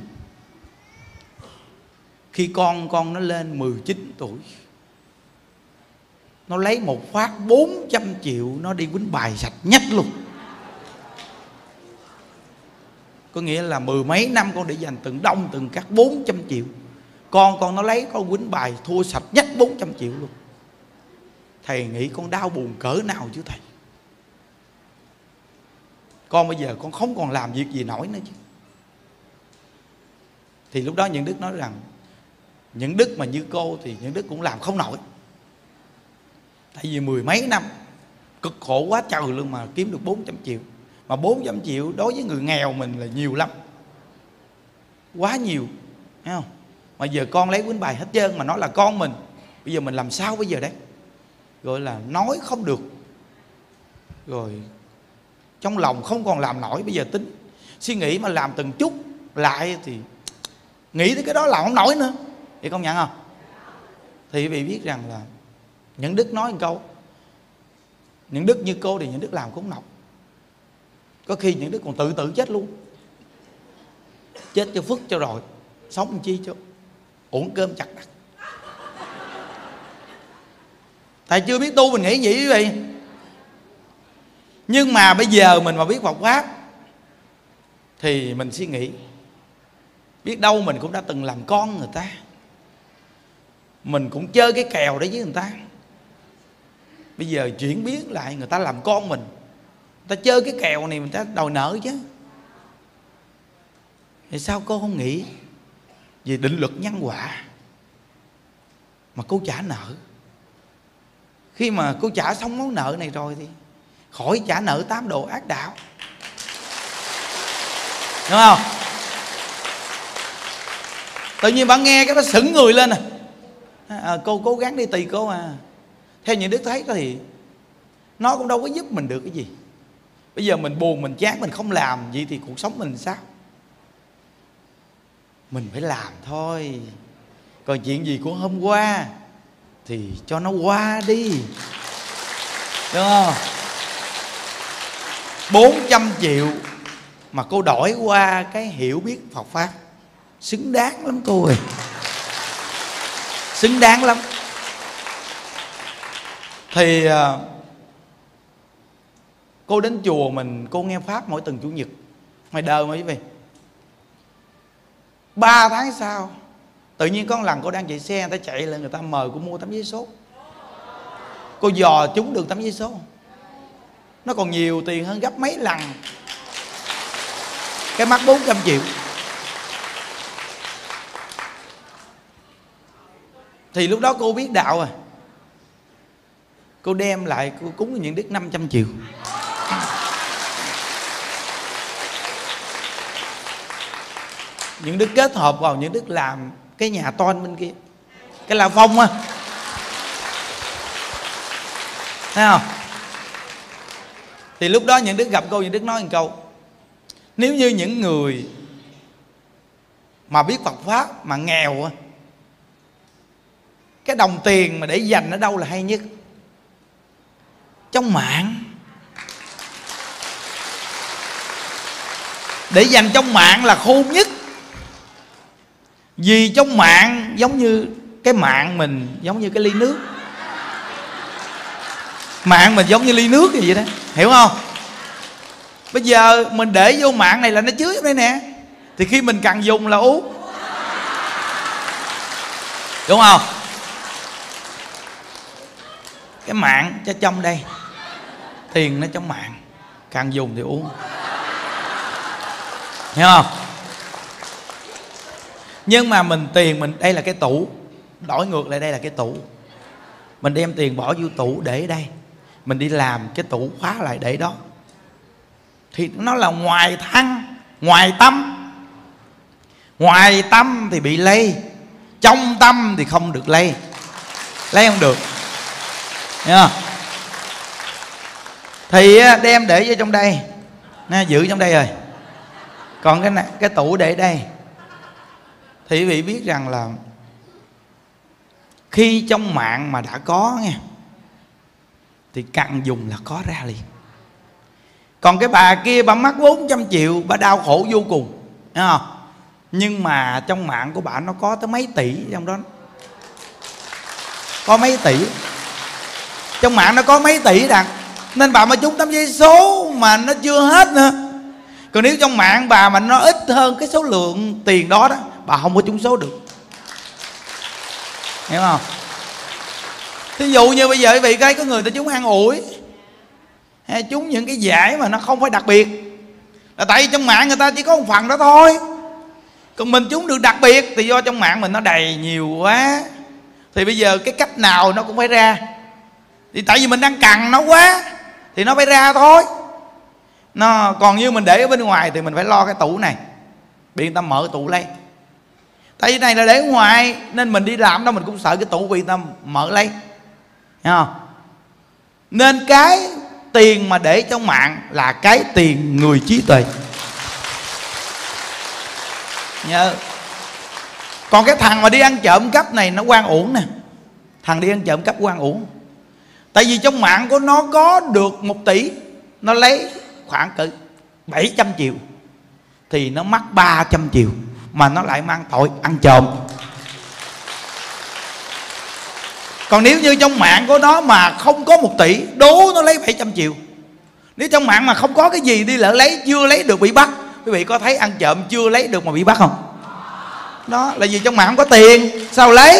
Speaker 1: Khi con con nó lên mười chín tuổi, nó lấy một phát bốn trăm triệu, nó đi quýnh bài sạch nhách luôn. Có nghĩa là mười mấy năm con để dành từng đông từng cắt bốn trăm triệu. Con con nó lấy con quýnh bài thua sạch nhách bốn trăm triệu luôn. Thầy nghĩ con đau buồn cỡ nào chứ thầy. Con bây giờ con không còn làm việc gì nổi nữa chứ. Thì lúc đó những Đức nói rằng những Đức mà như cô thì những Đức cũng làm không nổi. Tại vì mười mấy năm cực khổ quá trời luôn mà kiếm được bốn trăm triệu. Mà bốn trăm triệu đối với người nghèo mình là nhiều lắm, quá nhiều, thấy không? Mà giờ con lấy quýnh bài hết trơn mà nói là con mình. Bây giờ mình làm sao bây giờ đấy? Gọi là nói không được, rồi trong lòng không còn làm nổi. Bây giờ tính suy nghĩ mà làm từng chút lại thì nghĩ tới cái đó làm không nổi nữa. Thì công nhận không? Thì quý vị biết rằng là những Đức nói một câu, những Đức như cô thì những Đức làm cũng nọc. Có khi những Đức còn tự tử chết luôn. Chết cho phức cho rồi, sống làm chi cho uổng cơm chặt đất. Thầy chưa biết tu mình nghĩ vậy quý vị. Nhưng mà bây giờ mình mà biết Phật Pháp thì mình suy nghĩ, biết đâu mình cũng đã từng làm con người ta, mình cũng chơi cái kèo đấy với người ta. Bây giờ chuyển biến lại, người ta làm con mình, người ta chơi cái kèo này, người ta đòi nợ chứ. Thì sao cô không nghĩ về định luật nhân quả mà cô trả nợ? Khi mà cô trả xong món nợ này rồi thì khỏi trả nợ tám đồ ác đạo, đúng không? Tự nhiên bạn nghe cái đó sững người lên à, à cô cố gắng đi tùy cô à. Theo những Đức thấy thì nó cũng đâu có giúp mình được cái gì. Bây giờ mình buồn, mình chán, mình không làm vậy thì cuộc sống mình sao? Mình phải làm thôi. Còn chuyện gì của hôm qua thì cho nó qua đi, đúng không? Bốn trăm triệu mà cô đổi qua cái hiểu biết Phật Pháp, xứng đáng lắm cô ơi, xứng đáng lắm. Thì cô đến chùa mình, cô nghe Pháp mỗi tuần Chủ nhật, ngoài đời mà quý vị. Ba tháng sau tự nhiên có một lần cô đang chạy xe, người ta chạy lên, người ta mời cô mua tấm vé số. Cô dò trúng được tấm vé số, nó còn nhiều tiền hơn gấp mấy lần cái mắc bốn trăm triệu. Thì lúc đó cô biết đạo à, cô đem lại cô cúng những Đức năm trăm triệu. Những Đức kết hợp vào những Đức làm cái nhà toan bên kia, cái La Phong á, thấy không? Thì lúc đó những Đức gặp cô, những Đức nói một câu: nếu như những người mà biết Phật pháp mà nghèo á, cái đồng tiền mà để dành ở đâu là hay nhất? Trong mạng. Để dành trong mạng là khôn nhất. Vì trong mạng giống như cái mạng mình giống như cái ly nước. Mạng mình giống như ly nước như vậy đó, hiểu không? Bây giờ mình để vô mạng này là nó chứa trong đây nè, thì khi mình cần dùng là uống, đúng không? Cái mạng cho trong đây, tiền nó trong mạng, cần dùng thì uống, hiểu không? Nhưng mà mình tiền mình, đây là cái tủ, đổi ngược lại đây là cái tủ. Mình đem tiền bỏ vô tủ để ở đây, mình đi làm cái tủ khóa lại để đó, thì nó là ngoài thân, ngoài tâm. Ngoài tâm thì bị lây, trong tâm thì không được lây. Lấy không được, hiểu không? Thì đem để vô trong đây nè, giữ trong đây rồi. Còn cái này, cái tủ để đây, thì quý vị biết rằng là khi trong mạng mà đã có nghe, thì cần dùng là có ra liền. Còn cái bà kia bà mắc bốn trăm triệu, bà đau khổ vô cùng, thấy không? Nhưng mà trong mạng của bà nó có tới mấy tỷ trong đó, có mấy tỷ trong mạng, nó có mấy tỷ đặng, nên bà mà trúng tám giây số mà nó chưa hết nữa. Còn nếu trong mạng bà mà nó ít hơn cái số lượng tiền đó đó, bà không có trúng số được, hiểu không? Thí dụ như bây giờ quý vị thấy có người ta trúng ăn ủi, hay trúng những cái giải mà nó không phải đặc biệt, là tại vì trong mạng người ta chỉ có một phần đó thôi. Còn mình trúng được đặc biệt thì do trong mạng mình nó đầy nhiều quá, thì bây giờ cái cách nào nó cũng phải ra. Thì tại vì mình đang cần nó quá thì nó phải ra thôi. Nó còn như mình để ở bên ngoài thì mình phải lo cái tủ này, bị người ta mở tủ lấy. Tại vì này là để ở ngoài, nên mình đi làm đâu mình cũng sợ cái tủ bị người ta mở lấy, hiểu không? Nên cái tiền mà để trong mạng là cái tiền người trí tuệ, nhớ. Còn cái thằng mà đi ăn trộm cắp này nó oan uổng nè. Thằng đi ăn trộm cắp oan uổng. Tại vì trong mạng của nó có được một tỷ, nó lấy khoảng cỡ bảy trăm triệu, thì nó mắc ba trăm triệu, mà nó lại mang tội ăn trộm. Còn nếu như trong mạng của nó mà không có một tỷ, đố nó lấy bảy trăm triệu. Nếu trong mạng mà không có cái gì đi lỡ lấy, chưa lấy được bị bắt. Quý vị có thấy ăn trộm chưa lấy được mà bị bắt không? Đó là vì trong mạng không có tiền, sao lấy?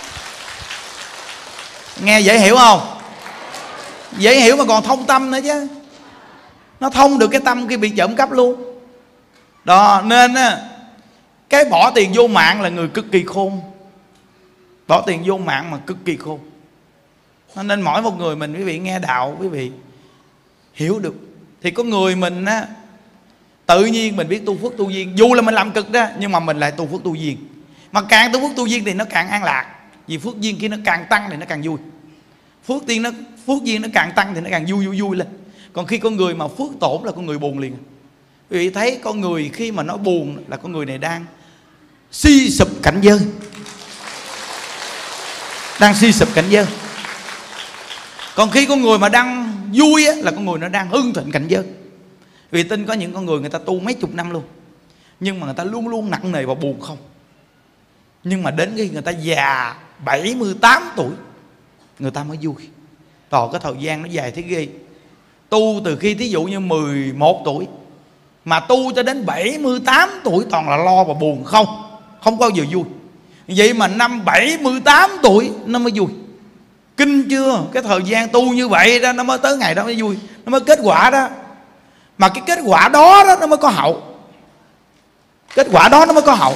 Speaker 1: Nghe dễ hiểu không? Dễ hiểu mà còn thông tâm nữa chứ. Nó thông được cái tâm khi bị trộm cắp luôn. Đó nên á, cái bỏ tiền vô mạng là người cực kỳ khôn. Bỏ tiền vô mạng mà cực kỳ khôn. Nên mỗi một người mình, quý vị nghe đạo, quý vị hiểu được. Thì có người mình á, tự nhiên mình biết tu phước tu duyên, dù là mình làm cực đó, nhưng mà mình lại tu phước tu duyên. Mà càng tu phước tu duyên thì nó càng an lạc. Vì phước duyên kia nó càng tăng thì nó càng vui. Phước tiên nó phước duyên nó càng tăng thì nó càng vui vui vui lên. Còn khi con người mà phước tổn là con người buồn liền. Quý vị thấy con người khi mà nó buồn là con người này đang suy sụp cảnh giới, đang suy sụp cảnh giới. Còn khi con người mà đang vui á, là con người nó đang hưng thịnh cảnh giới. Vì tin có những con người người ta tu mấy chục năm luôn, nhưng mà người ta luôn luôn nặng nề và buồn không. Nhưng mà đến khi người ta già bảy mươi tám tuổi, người ta mới vui. Rồi cái thời gian nó dài thế ghê. Tu từ khi thí dụ như mười một tuổi mà tu cho đến bảy mươi tám tuổi toàn là lo và buồn không, không bao giờ vui. Vậy mà năm bảy mươi tám tuổi nó mới vui. Kinh chưa? Cái thời gian tu như vậy đó, nó mới tới ngày đó mới vui, nó mới kết quả đó. Mà cái kết quả đó, đó nó mới có hậu. Kết quả đó nó mới có hậu.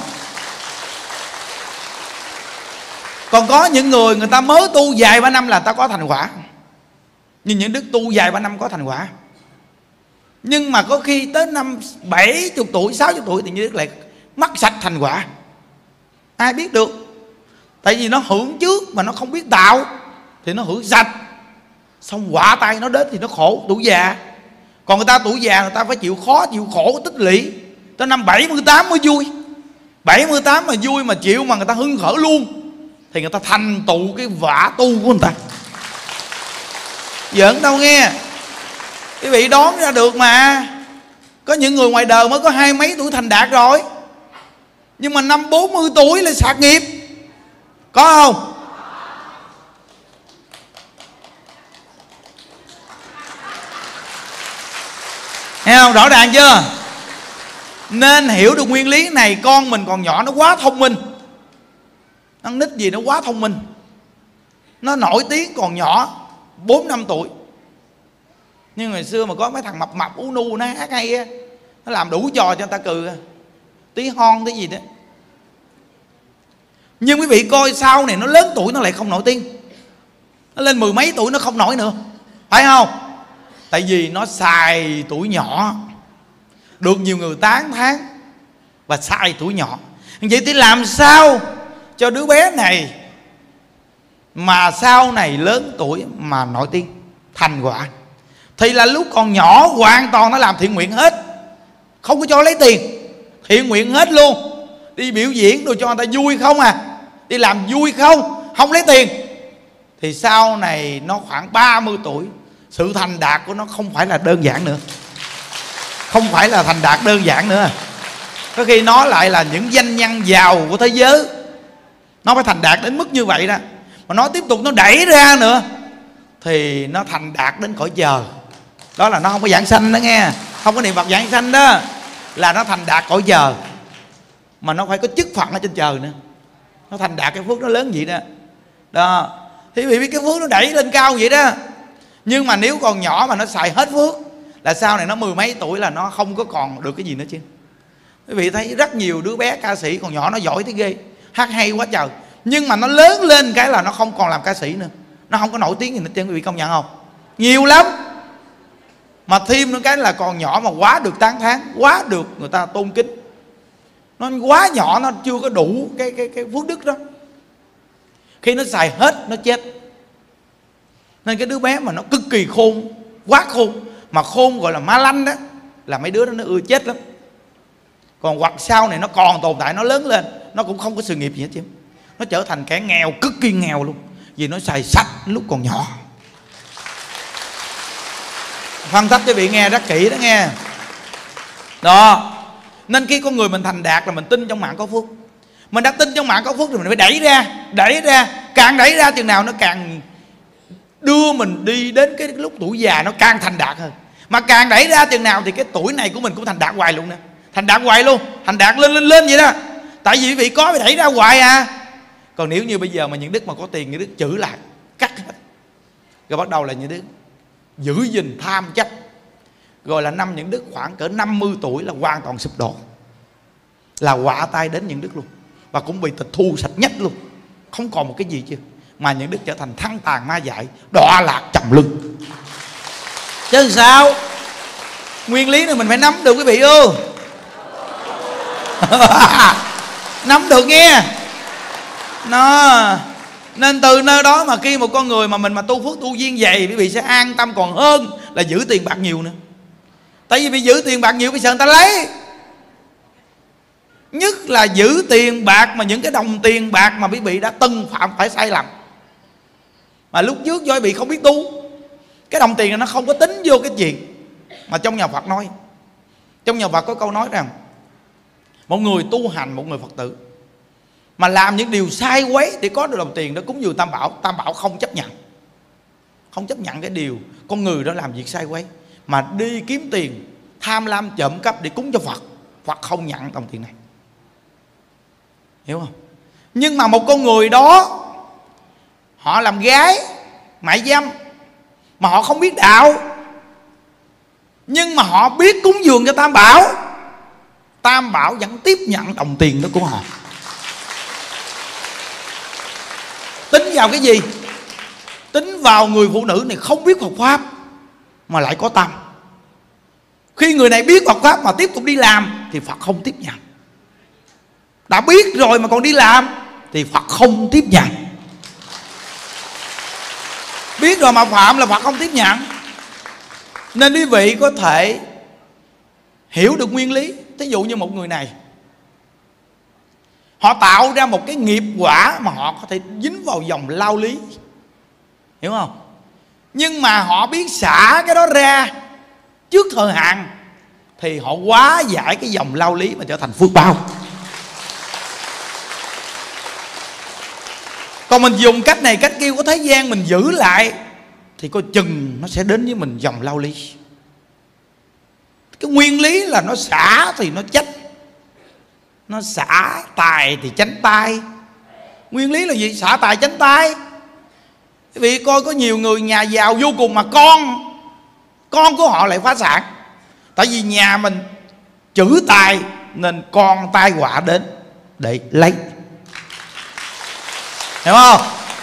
Speaker 1: Còn có những người người ta mới tu vài ba năm là ta có thành quả. Nhưng những đức tu vài ba năm có thành quả. Nhưng mà có khi tới năm bảy mươi tuổi, sáu mươi tuổi thì như đức lại mất sạch thành quả. ai biết được. Tại vì nó hưởng trước mà nó không biết tạo thì nó hưởng sạch, xong quả tay nó đến thì nó khổ tuổi già. Còn người ta tuổi già người ta phải chịu khó chịu khổ tích lũy, tới năm bảy mươi tám mới vui. Bảy mươi tám mà vui mà chịu mà người ta hưng khởi luôn thì người ta thành tựu cái vả tu của người ta. Giỡn đâu nghe. Quý vị đoán ra được mà. Có những người ngoài đời mới có hai mấy tuổi thành đạt rồi, nhưng mà năm bốn mươi tuổi là sạc nghiệp. Có không? Nghe không? Rõ ràng chưa? Nên hiểu được nguyên lý này. Con mình còn nhỏ nó quá thông minh. Con nít gì nó quá thông minh. Nó nổi tiếng còn nhỏ bốn năm tuổi. Nhưng ngày xưa mà có mấy thằng mập mập ú nu nó hát hay á, nó làm đủ trò cho người ta cười, tí hon tí gì đó. Nhưng quý vị coi sau này nó lớn tuổi nó lại không nổi tiếng. Nó lên mười mấy tuổi nó không nổi nữa, phải không? Tại vì nó xài tuổi nhỏ, được nhiều người tán thán và xài tuổi nhỏ. Vậy thì làm sao cho đứa bé này mà sau này lớn tuổi mà nổi tiếng thành quả? Thì là lúc còn nhỏ hoàn toàn nó làm thiện nguyện hết, không có cho lấy tiền, thiện nguyện hết luôn. Đi biểu diễn rồi cho người ta vui không à, đi làm vui không, không lấy tiền. Thì sau này nó khoảng ba mươi tuổi, sự thành đạt của nó không phải là đơn giản nữa. Không phải là thành đạt đơn giản nữa. Có khi nó lại là những doanh nhân giàu của thế giới. Nó phải thành đạt đến mức như vậy đó. Mà nó tiếp tục nó đẩy ra nữa thì nó thành đạt đến cõi trời. Đó là nó không có giảng sanh đó nghe, không có niệm Phật giảng sanh đó, là nó thành đạt cõi trời. Mà nó phải có chức phận ở trên trời nữa. Nó thành đạt cái phước nó lớn vậy đó. Đó. Thì quý vị biết cái phước nó đẩy lên cao vậy đó. Nhưng mà nếu còn nhỏ mà nó xài hết phước là sau này nó mười mấy tuổi là nó không có còn được cái gì nữa chứ. Quý vị thấy rất nhiều đứa bé ca sĩ còn nhỏ nó giỏi thế ghê, hát hay quá trời, nhưng mà nó lớn lên cái là nó không còn làm ca sĩ nữa, nó không có nổi tiếng gì nữa. Quý vị công nhận không? Nhiều lắm. Mà thêm nữa cái là còn nhỏ mà quá được tán thán, quá được người ta tôn kính. Nó quá nhỏ, nó chưa có đủ cái cái cái phước đức đó. Khi nó xài hết nó chết. Nên cái đứa bé mà nó cực kỳ khôn, quá khôn, mà khôn gọi là ma lanh đó, là mấy đứa đó nó ưa chết lắm. Còn hoặc sau này nó còn tồn tại, nó lớn lên nó cũng không có sự nghiệp gì hết chứ. Nó trở thành kẻ nghèo, cực kỳ nghèo luôn, vì nó xài sách lúc còn nhỏ. Phân tích cho vị nghe rất kỹ đó nghe. Đó. Nên khi con người mình thành đạt là mình tin trong mạng có phước. Mình đã tin trong mạng có phước thì mình phải đẩy ra, đẩy ra, càng đẩy ra chừng nào nó càng đưa mình đi đến cái lúc tuổi già nó càng thành đạt hơn. Mà càng đẩy ra chừng nào thì cái tuổi này của mình cũng thành đạt hoài luôn nè. Thành đạt hoài luôn, thành đạt lên lên lên vậy đó. Tại vì quý vị có phải đẩy ra hoài à. Còn nếu như bây giờ mà những đức mà có tiền, những đức chữ lại, cắt hết, rồi bắt đầu là những đức giữ gìn tham chấp. Rồi là năm những đức khoảng cỡ năm mươi tuổi là hoàn toàn sụp đổ, là họa tai đến những đức luôn. Và cũng bị tịch thu sạch nhất luôn, không còn một cái gì chứ. Mà những đức trở thành thăng tàn ma dại, đọa lạc trầm luân. Chứ sao? Nguyên lý này mình phải nắm được quý vị ơi. Nắm được nghe. Nó nên từ nơi đó mà khi một con người mà mình mà tu phước tu duyên dày, quý vị sẽ an tâm còn hơn là giữ tiền bạc nhiều nữa. Tại vì bị giữ tiền bạc nhiều bây giờ người ta lấy. Nhất là giữ tiền bạc mà những cái đồng tiền bạc mà quý vị đã từng phạm phải sai lầm. Mà lúc trước do quý vị không biết tu, cái đồng tiền này nó không có tính vô cái chuyện. Mà trong nhà Phật nói, trong nhà Phật có câu nói rằng một người tu hành, một người Phật tử mà làm những điều sai quấy để có được đồng tiền đó cúng dường Tam Bảo, Tam Bảo không chấp nhận. Không chấp nhận cái điều con người đó làm việc sai quấy, mà đi kiếm tiền tham lam trộm cắp để cúng cho Phật, Phật không nhận đồng tiền này. Hiểu không? Nhưng mà một con người đó họ làm gái mại dâm mà họ không biết đạo, nhưng mà họ biết cúng dường cho Tam Bảo, Tam Bảo vẫn tiếp nhận đồng tiền đó của họ. Tính vào cái gì? Tính vào người phụ nữ này không biết Phật Pháp mà lại có tâm. Khi người này biết Phật Pháp mà tiếp tục đi làm thì Phật không tiếp nhận. Đã biết rồi mà còn đi làm thì Phật không tiếp nhận. Biết rồi mà phạm là Phật không tiếp nhận. Nên quý vị có thể hiểu được nguyên lý. Thí dụ như một người này, họ tạo ra một cái nghiệp quả mà họ có thể dính vào dòng lao lý, hiểu không? Nhưng mà họ biết xả cái đó ra trước thời hạn thì họ hóa giải cái dòng lao lý mà trở thành phước báo. Còn mình dùng cách này cách kia của thế gian mình giữ lại thì coi chừng nó sẽ đến với mình dòng lao lý. Cái nguyên lý là nó xả thì nó trách, nó xả tài thì tránh tai. Nguyên lý là gì? Xả tài tránh tai. Quý vị coi có nhiều người nhà giàu vô cùng mà con Con của họ lại phá sản. Tại vì nhà mình trữ tài nên con tai họa đến để lấy, hiểu không?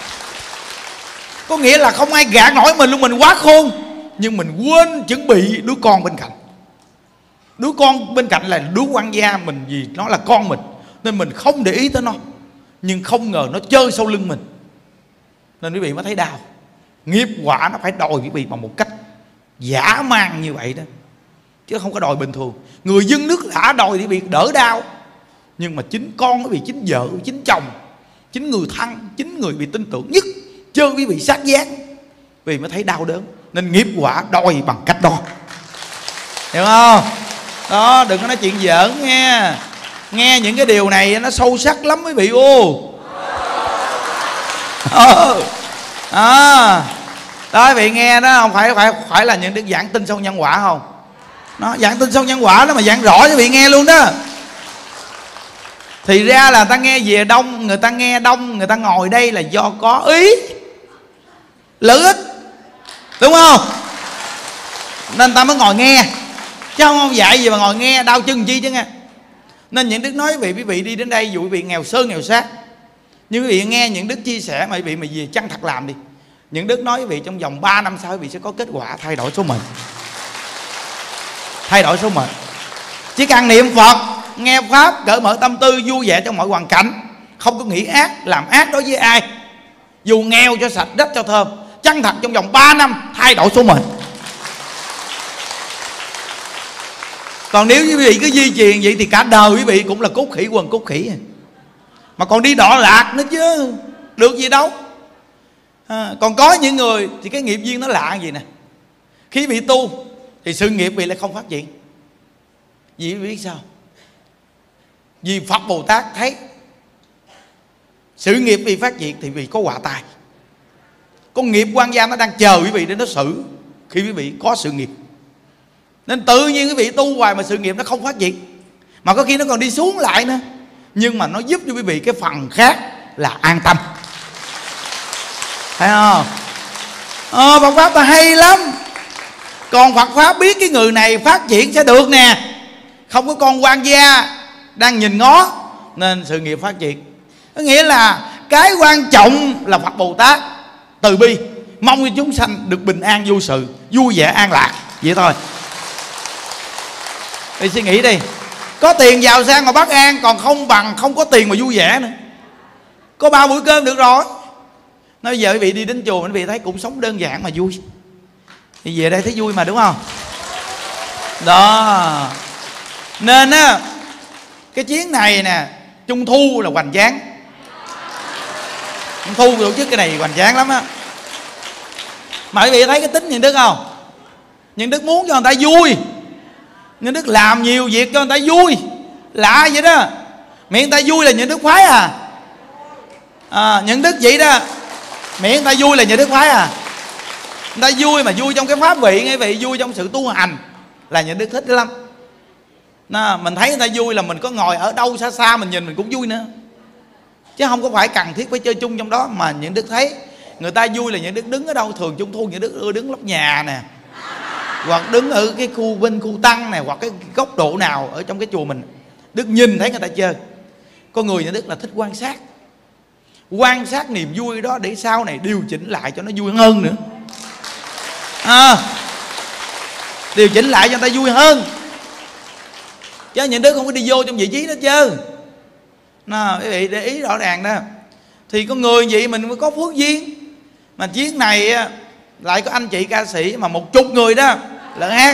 Speaker 1: Có nghĩa là không ai gạt nổi mình luôn. Mình quá khôn nhưng mình quên chuẩn bị đứa con bên cạnh. Đứa con bên cạnh là đứa quan gia mình, vì nó là con mình nên mình không để ý tới nó. Nhưng không ngờ nó chơi sau lưng mình, nên quý vị mới thấy đau. Nghiệp quả nó phải đòi quý vị bằng một cách dã man như vậy đó, chứ không có đòi bình thường. Người dân nước lã đòi thì bị đỡ đau, nhưng mà chính con quý vị, chính vợ, chính chồng, chính người thân, chính người bị tin tưởng nhất chơi quý vị sát giác, vì mới thấy đau đớn. Nên nghiệp quả đòi bằng cách đó, hiểu không? Đó, đừng có nói chuyện giỡn nghe. Nghe những cái điều này nó sâu sắc lắm quý vị. Ô ờ à, đó quý vị nghe đó, không phải phải phải là những đức giảng tin sâu nhân quả không? Nó giảng tin sâu nhân quả đó mà giảng rõ cho quý vị nghe luôn đó. Thì ra là ta nghe về đông, người ta nghe đông, người ta ngồi đây là do có ý lợi ích, đúng không? Nên ta mới ngồi nghe, chứ không không dạy gì mà ngồi nghe đau chân chi chứ nghe. Nên những đức nói quý vị, quý vị đi đến đây dù quý vị nghèo sơn nghèo sát, nhưng quý vị nghe những đức chia sẻ mà quý vị mà về chăng thật làm đi. Những đức nói quý vị trong vòng ba năm sau quý vị sẽ có kết quả thay đổi số mệnh. Thay đổi số mệnh. Chỉ cần niệm Phật, nghe Pháp, cởi mở tâm tư, vui vẻ trong mọi hoàn cảnh, không có nghĩ ác, làm ác đối với ai, dù nghèo cho sạch, đất cho thơm, chân thật trong vòng ba năm thay đổi số mệnh. Còn nếu quý vị cứ di truyền vậy thì cả đời quý vị cũng là cốt khỉ quần cốt khỉ, mà còn đi đọa lạc nữa chứ được gì đâu. À, còn có những người thì cái nghiệp duyên nó lạ gì nè. Khi bị tu thì sự nghiệp bị lại không phát triển. Vì biết sao? Vì Phật Bồ Tát thấy sự nghiệp bị phát triển thì vì có họa tai. Con nghiệp quan gia nó đang chờ quý vị để nó xử khi quý vị có sự nghiệp. Nên tự nhiên quý vị tu hoài mà sự nghiệp nó không phát triển, mà có khi nó còn đi xuống lại nữa. Nhưng mà nó giúp cho quý vị cái phần khác là an tâm, thấy không? Ờ, Phật Pháp ta hay lắm. Còn Phật Pháp biết cái người này phát triển sẽ được nè, không có con quan gia đang nhìn ngó, nên sự nghiệp phát triển. Có nghĩa là cái quan trọng là Phật Bồ Tát từ bi, mong cho chúng sanh được bình an vô sự, vui vẻ an lạc, vậy thôi. Thì suy nghĩ đi, có tiền giàu sang mà bất an còn không bằng không có tiền mà vui vẻ nữa. Có ba bữa cơm được rồi. Nói giờ quý vị đi đến chùa quý vị thấy cũng sống đơn giản mà vui, thì về đây thấy vui mà, đúng không? Đó. Nên á, cái chuyến này nè, Trung thu là hoành tráng. Trung thu tổ chức cái này hoành tráng lắm á. Mà quý vị thấy cái tính Nhân Đức không? Nhân Đức muốn cho người ta vui, Nhân Đức làm nhiều việc cho người ta vui. Lạ vậy đó. Miệng người ta vui là Nhân Đức phái à, à Nhân Đức vậy đó. Miệng người ta vui là Nhân Đức phái à. Người ta vui mà vui trong cái pháp vị, nghe vị vui trong sự tu hành là Nhân Đức thích lắm. Nó, mình thấy người ta vui là mình có ngồi ở đâu xa xa mình nhìn mình cũng vui nữa, chứ không có phải cần thiết phải chơi chung trong đó. Mà Nhân Đức thấy người ta vui là Nhân Đức đứng ở đâu. Thường Trung thu Nhân Đức ưa đứng lóc nhà nè, hoặc đứng ở cái khu bên khu tăng này, hoặc cái góc độ nào ở trong cái chùa mình, Đức nhìn thấy người ta chơi. Con người Nhân Đức là thích quan sát, quan sát niềm vui đó để sau này điều chỉnh lại cho nó vui hơn nữa, à, điều chỉnh lại cho người ta vui hơn. Chứ Nhân Đức không có đi vô trong vị trí đó chứ. Nó, quý vị để ý rõ ràng đó. Thì con người vậy mình mới có phước duyên. Mà chuyến này lại có anh chị ca sĩ mà một chục người đó lợn hát.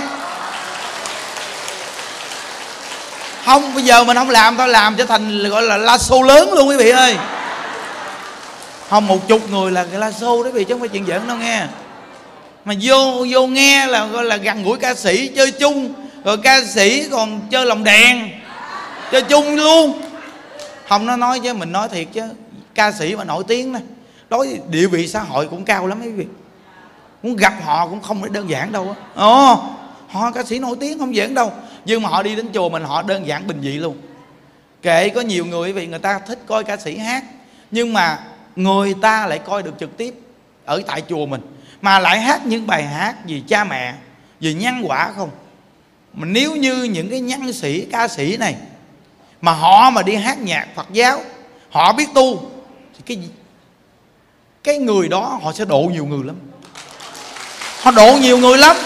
Speaker 1: Không, bây giờ mình không làm, tao làm cho thành gọi là la show lớn luôn quý vị ơi. Không, một chục người là la show đó quý vị, chứ không phải chuyện giỡn đâu nghe. Mà vô vô nghe là gọi là gần gũi ca sĩ, chơi chung. Rồi ca sĩ còn chơi lồng đèn, chơi chung luôn. Không, nó nói chứ mình nói thiệt chứ, ca sĩ mà nổi tiếng này, đối địa vị xã hội cũng cao lắm quý vị. Muốn gặp họ cũng không phải đơn giản đâu á. Ồ, họ ca sĩ nổi tiếng không giỡn đâu. Nhưng mà họ đi đến chùa mình họ đơn giản bình dị luôn. Kệ có nhiều người vì người ta thích coi ca sĩ hát, nhưng mà người ta lại coi được trực tiếp ở tại chùa mình, mà lại hát những bài hát vì cha mẹ, vì nhân quả không. Mà nếu như những cái nhân sĩ ca sĩ này mà họ mà đi hát nhạc Phật giáo, họ biết tu, thì cái cái người đó họ sẽ độ nhiều người lắm. Họ độ nhiều người lắm.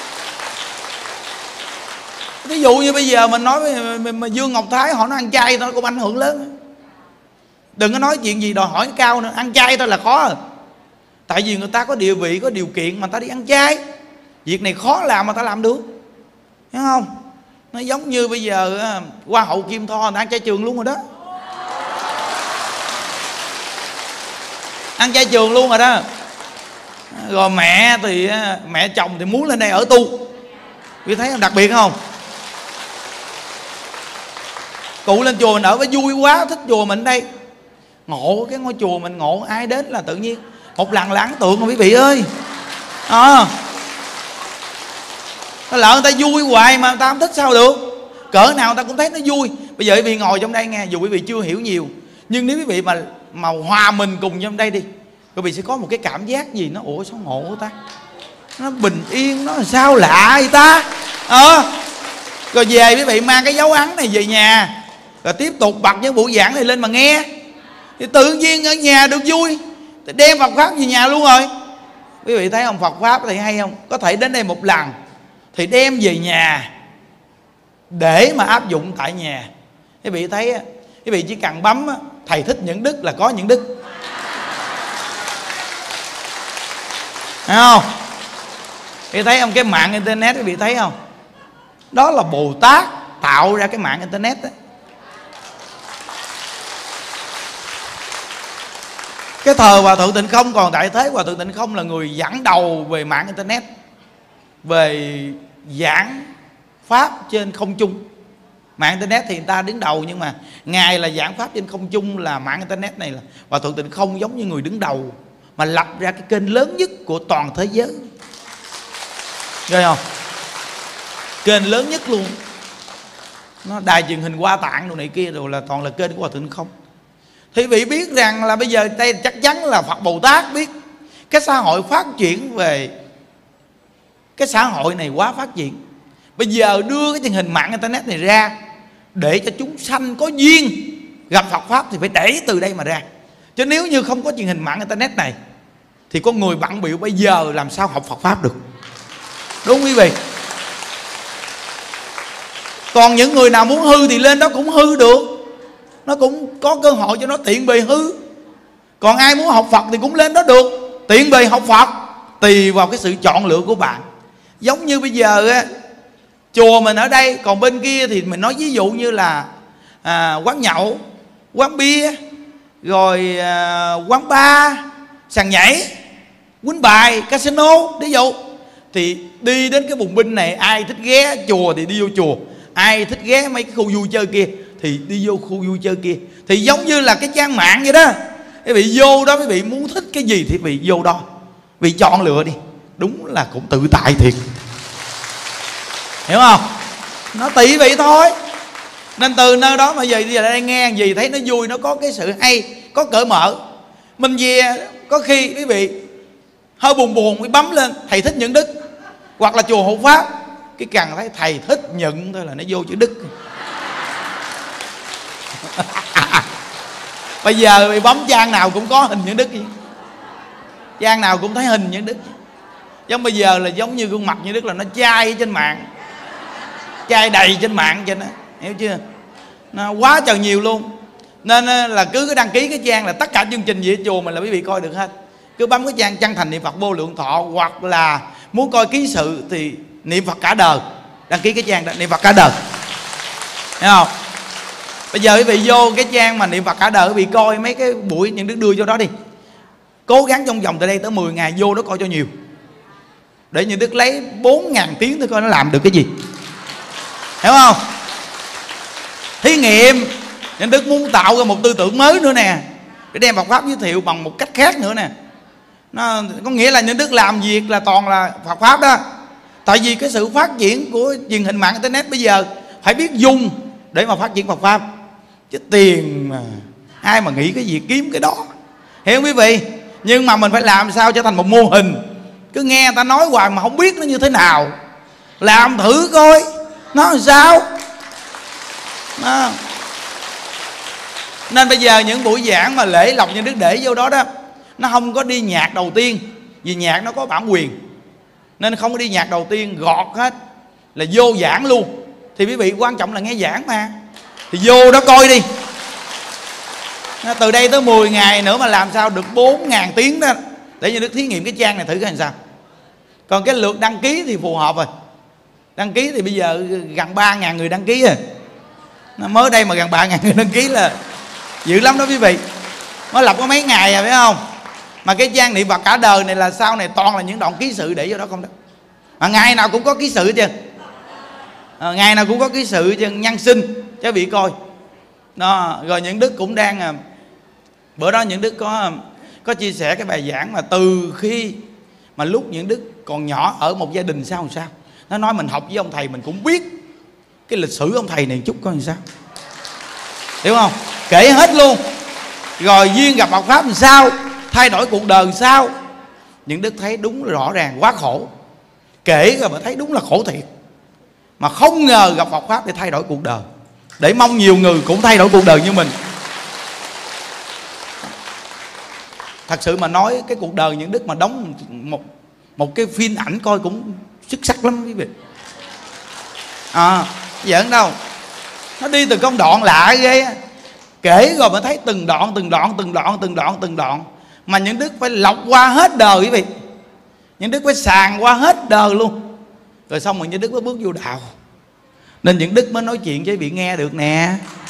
Speaker 1: Ví dụ như bây giờ mình nói với mà Dương Ngọc Thái họ nó ăn chay, nó cũng ảnh hưởng lớn. Đừng có nói chuyện gì đòi hỏi cao nữa, ăn chay thôi là khó rồi. Tại vì người ta có địa vị, có điều kiện mà ta đi ăn chay. Việc này khó làm mà ta làm được, hiểu không? Nó giống như bây giờ Hoa hậu Kim Tho người ta ăn chay trường luôn rồi đó. Ăn chay trường luôn rồi đó. Rồi mẹ thì mẹ chồng thì muốn lên đây ở tu. Vì thấy đặc biệt không? Cụ lên chùa mình ở với vui quá, thích chùa mình đây. Ngộ cái ngôi chùa mình, ngộ ai đến là tự nhiên một lần là ấn tượng rồi quý vị ơi. À, nó lỡ người ta vui hoài mà người ta không thích sao được. Cỡ nào người ta cũng thấy nó vui. Bây giờ quý vị ngồi trong đây nghe, dù quý vị chưa hiểu nhiều, nhưng nếu quý vị mà mà hòa mình cùng trong đây đi, quý vị sẽ có một cái cảm giác gì nó ủa sao ngộ ta, nó bình yên, nó sao lạ vậy ta. Ờ à, rồi về quý vị mang cái dấu ấn này về nhà, rồi tiếp tục bật những buổi giảng này lên mà nghe, thì tự nhiên ở nhà được vui. Đem Phật Pháp về nhà luôn rồi. Quý vị thấy không, Phật Pháp thì hay không? Có thể đến đây một lần thì đem về nhà để mà áp dụng tại nhà. Quý vị thấy, quý vị chỉ cần bấm thầy thích những đức là có những đức, thấy không? Quý vị thấy không, cái mạng internet quý vị thấy không? Đó là Bồ Tát tạo ra cái mạng internet đó. Cái thời Hòa Thượng Tịnh Không còn tại thế, Hòa Thượng Tịnh Không là người dẫn đầu về mạng internet, về giảng pháp trên không trung. Mạng internet thì người ta đứng đầu, nhưng mà ngài là giảng pháp trên không trung, là mạng internet này là Hòa Thượng Tịnh Không giống như người đứng đầu, mà lập ra cái kênh lớn nhất của toàn thế giới. Rồi không? Kênh lớn nhất luôn. Nó đài truyền hình Hoa Tạng đồ này kia rồi là toàn là kênh của Hòa Thượng Tịnh Không. Thì vị biết rằng là bây giờ đây chắc chắn là Phật Bồ Tát biết cái xã hội phát triển về cái xã hội này quá phát triển. Bây giờ đưa cái truyền hình mạng internet này ra để cho chúng sanh có duyên gặp Phật Pháp thì phải đẩy từ đây mà ra. Chứ nếu như không có truyền hình mạng internet này thì con người bận bịu bây giờ làm sao học Phật Pháp được. Đúng quý vị. Còn những người nào muốn hư thì lên đó cũng hư được, nó cũng có cơ hội cho nó tiện bề hư. Còn ai muốn học Phật thì cũng lên đó được, tiện bề học Phật, tùy vào cái sự chọn lựa của bạn. Giống như bây giờ á, chùa mình ở đây, còn bên kia thì mình nói ví dụ như là à, quán nhậu, quán bia, rồi à, quán bar, sàn nhảy, quýnh bài, casino, ví dụ. Thì đi đến cái bùng binh này, ai thích ghé chùa thì đi vô chùa, ai thích ghé mấy cái khu vui chơi kia thì đi vô khu vui chơi kia. Thì giống như là cái trang mạng vậy đó. Quý vị vô đó, quý vị muốn thích cái gì thì quý vị vô đó, quý vị chọn lựa đi. Đúng là cũng tự tại thiệt, hiểu không? Nó tùy vị thôi. Nên từ nơi đó mà giờ giờ đây nghe gì thấy nó vui, nó có cái sự hay, có cởi mở. Mình về có khi quý vị hơi buồn buồn mới bấm lên thầy thích những đức, hoặc là chùa hộ pháp, cái cần thấy thầy thích nhận thôi là nó vô chữ đức. Bây giờ bị bấm trang nào cũng có hình những đức gì, trang nào cũng thấy hình những đức. Giống bây giờ là giống như gương mặt như đức là nó chai trên mạng, chai đầy trên mạng trên đó, hiểu chưa? Nó quá trời nhiều luôn. Nên là cứ đăng ký cái trang là tất cả chương trình gì ở chùa mình là quý vị coi được hết. Cứ bấm cái trang chân thành niệm Phật vô lượng thọ, hoặc là muốn coi ký sự thì niệm Phật cả đời, đăng ký cái trang đó, niệm Phật cả đời. Thấy không? Bây giờ quý vị vô cái trang mà niệm Phật cả đời, quý vị coi mấy cái buổi những đứa đưa vô đó đi. Cố gắng trong vòng từ đây tới mười ngày vô đó coi cho nhiều, để những Đức lấy bốn ngàn tiếng thôi coi nó làm được cái gì. Hiểu không? Thí nghiệm. Những Đức muốn tạo ra một tư tưởng mới nữa nè, để đem Phật Pháp giới thiệu bằng một cách khác nữa nè. Nó có nghĩa là những Đức làm việc là toàn là Phật Pháp đó. Tại vì cái sự phát triển của truyền hình mạng internet bây giờ phải biết dùng để mà phát triển Phật Pháp. Chứ tiền mà ai mà nghĩ cái gì kiếm cái đó. Hiểu không quý vị? Nhưng mà mình phải làm sao cho thành một mô hình. Cứ nghe người ta nói hoài mà không biết nó như thế nào, làm thử coi nó làm sao đó. Nên bây giờ những buổi giảng mà lễ lộc những Đức để vô đó đó, nó không có đi nhạc đầu tiên, vì nhạc nó có bản quyền, nên không có đi nhạc đầu tiên, gọt hết là vô giảng luôn. Thì quý vị quan trọng là nghe giảng mà, thì vô đó coi đi. Từ đây tới mười ngày nữa mà làm sao được bốn ngàn tiếng đó, để như Đức thí nghiệm cái trang này thử cái làm sao. Còn cái lượt đăng ký thì phù hợp rồi. Đăng ký thì bây giờ gần ba ngàn người đăng ký rồi. Nó mới đây mà gần ba ngàn người đăng ký là dữ lắm đó quý vị. Mới lập có mấy ngày rồi phải không? Mà cái trang niệm Phật cả đời này là sau này toàn là những đoạn ký sự để vô đó không đó. Mà ngày nào cũng có ký sự chứ, à, ngày nào cũng có ký sự chứ, nhân sinh cho vị coi đó. Rồi những Đức cũng đang, bữa đó những Đức có có chia sẻ cái bài giảng mà từ khi mà lúc những Đức còn nhỏ ở một gia đình sao làm sao. Nó nói mình học với ông thầy mình cũng biết cái lịch sử ông thầy này chút coi làm sao, hiểu không? Kể hết luôn. Rồi duyên gặp Phật Pháp làm sao, thay đổi cuộc đời làm sao. Những Đức thấy đúng rõ ràng quá khổ. Kể rồi mà thấy đúng là khổ thiệt. Mà không ngờ gặp Phật Pháp để thay đổi cuộc đời, để mong nhiều người cũng thay đổi cuộc đời như mình. Thật sự mà nói cái cuộc đời những Đức mà đóng một một cái phim ảnh coi cũng xuất sắc lắm quý vị. À, giỡn đâu. Nó đi từ công đoạn lạ ghê. Kể rồi mà thấy từng đoạn từng đoạn từng đoạn từng đoạn từng đoạn. Mà những Đức phải lọc qua hết đời quý vị. Những Đức phải sàng qua hết đời luôn. Rồi xong rồi những Đức mới bước vô đạo. Nên những Đức mới nói chuyện với vị nghe được nè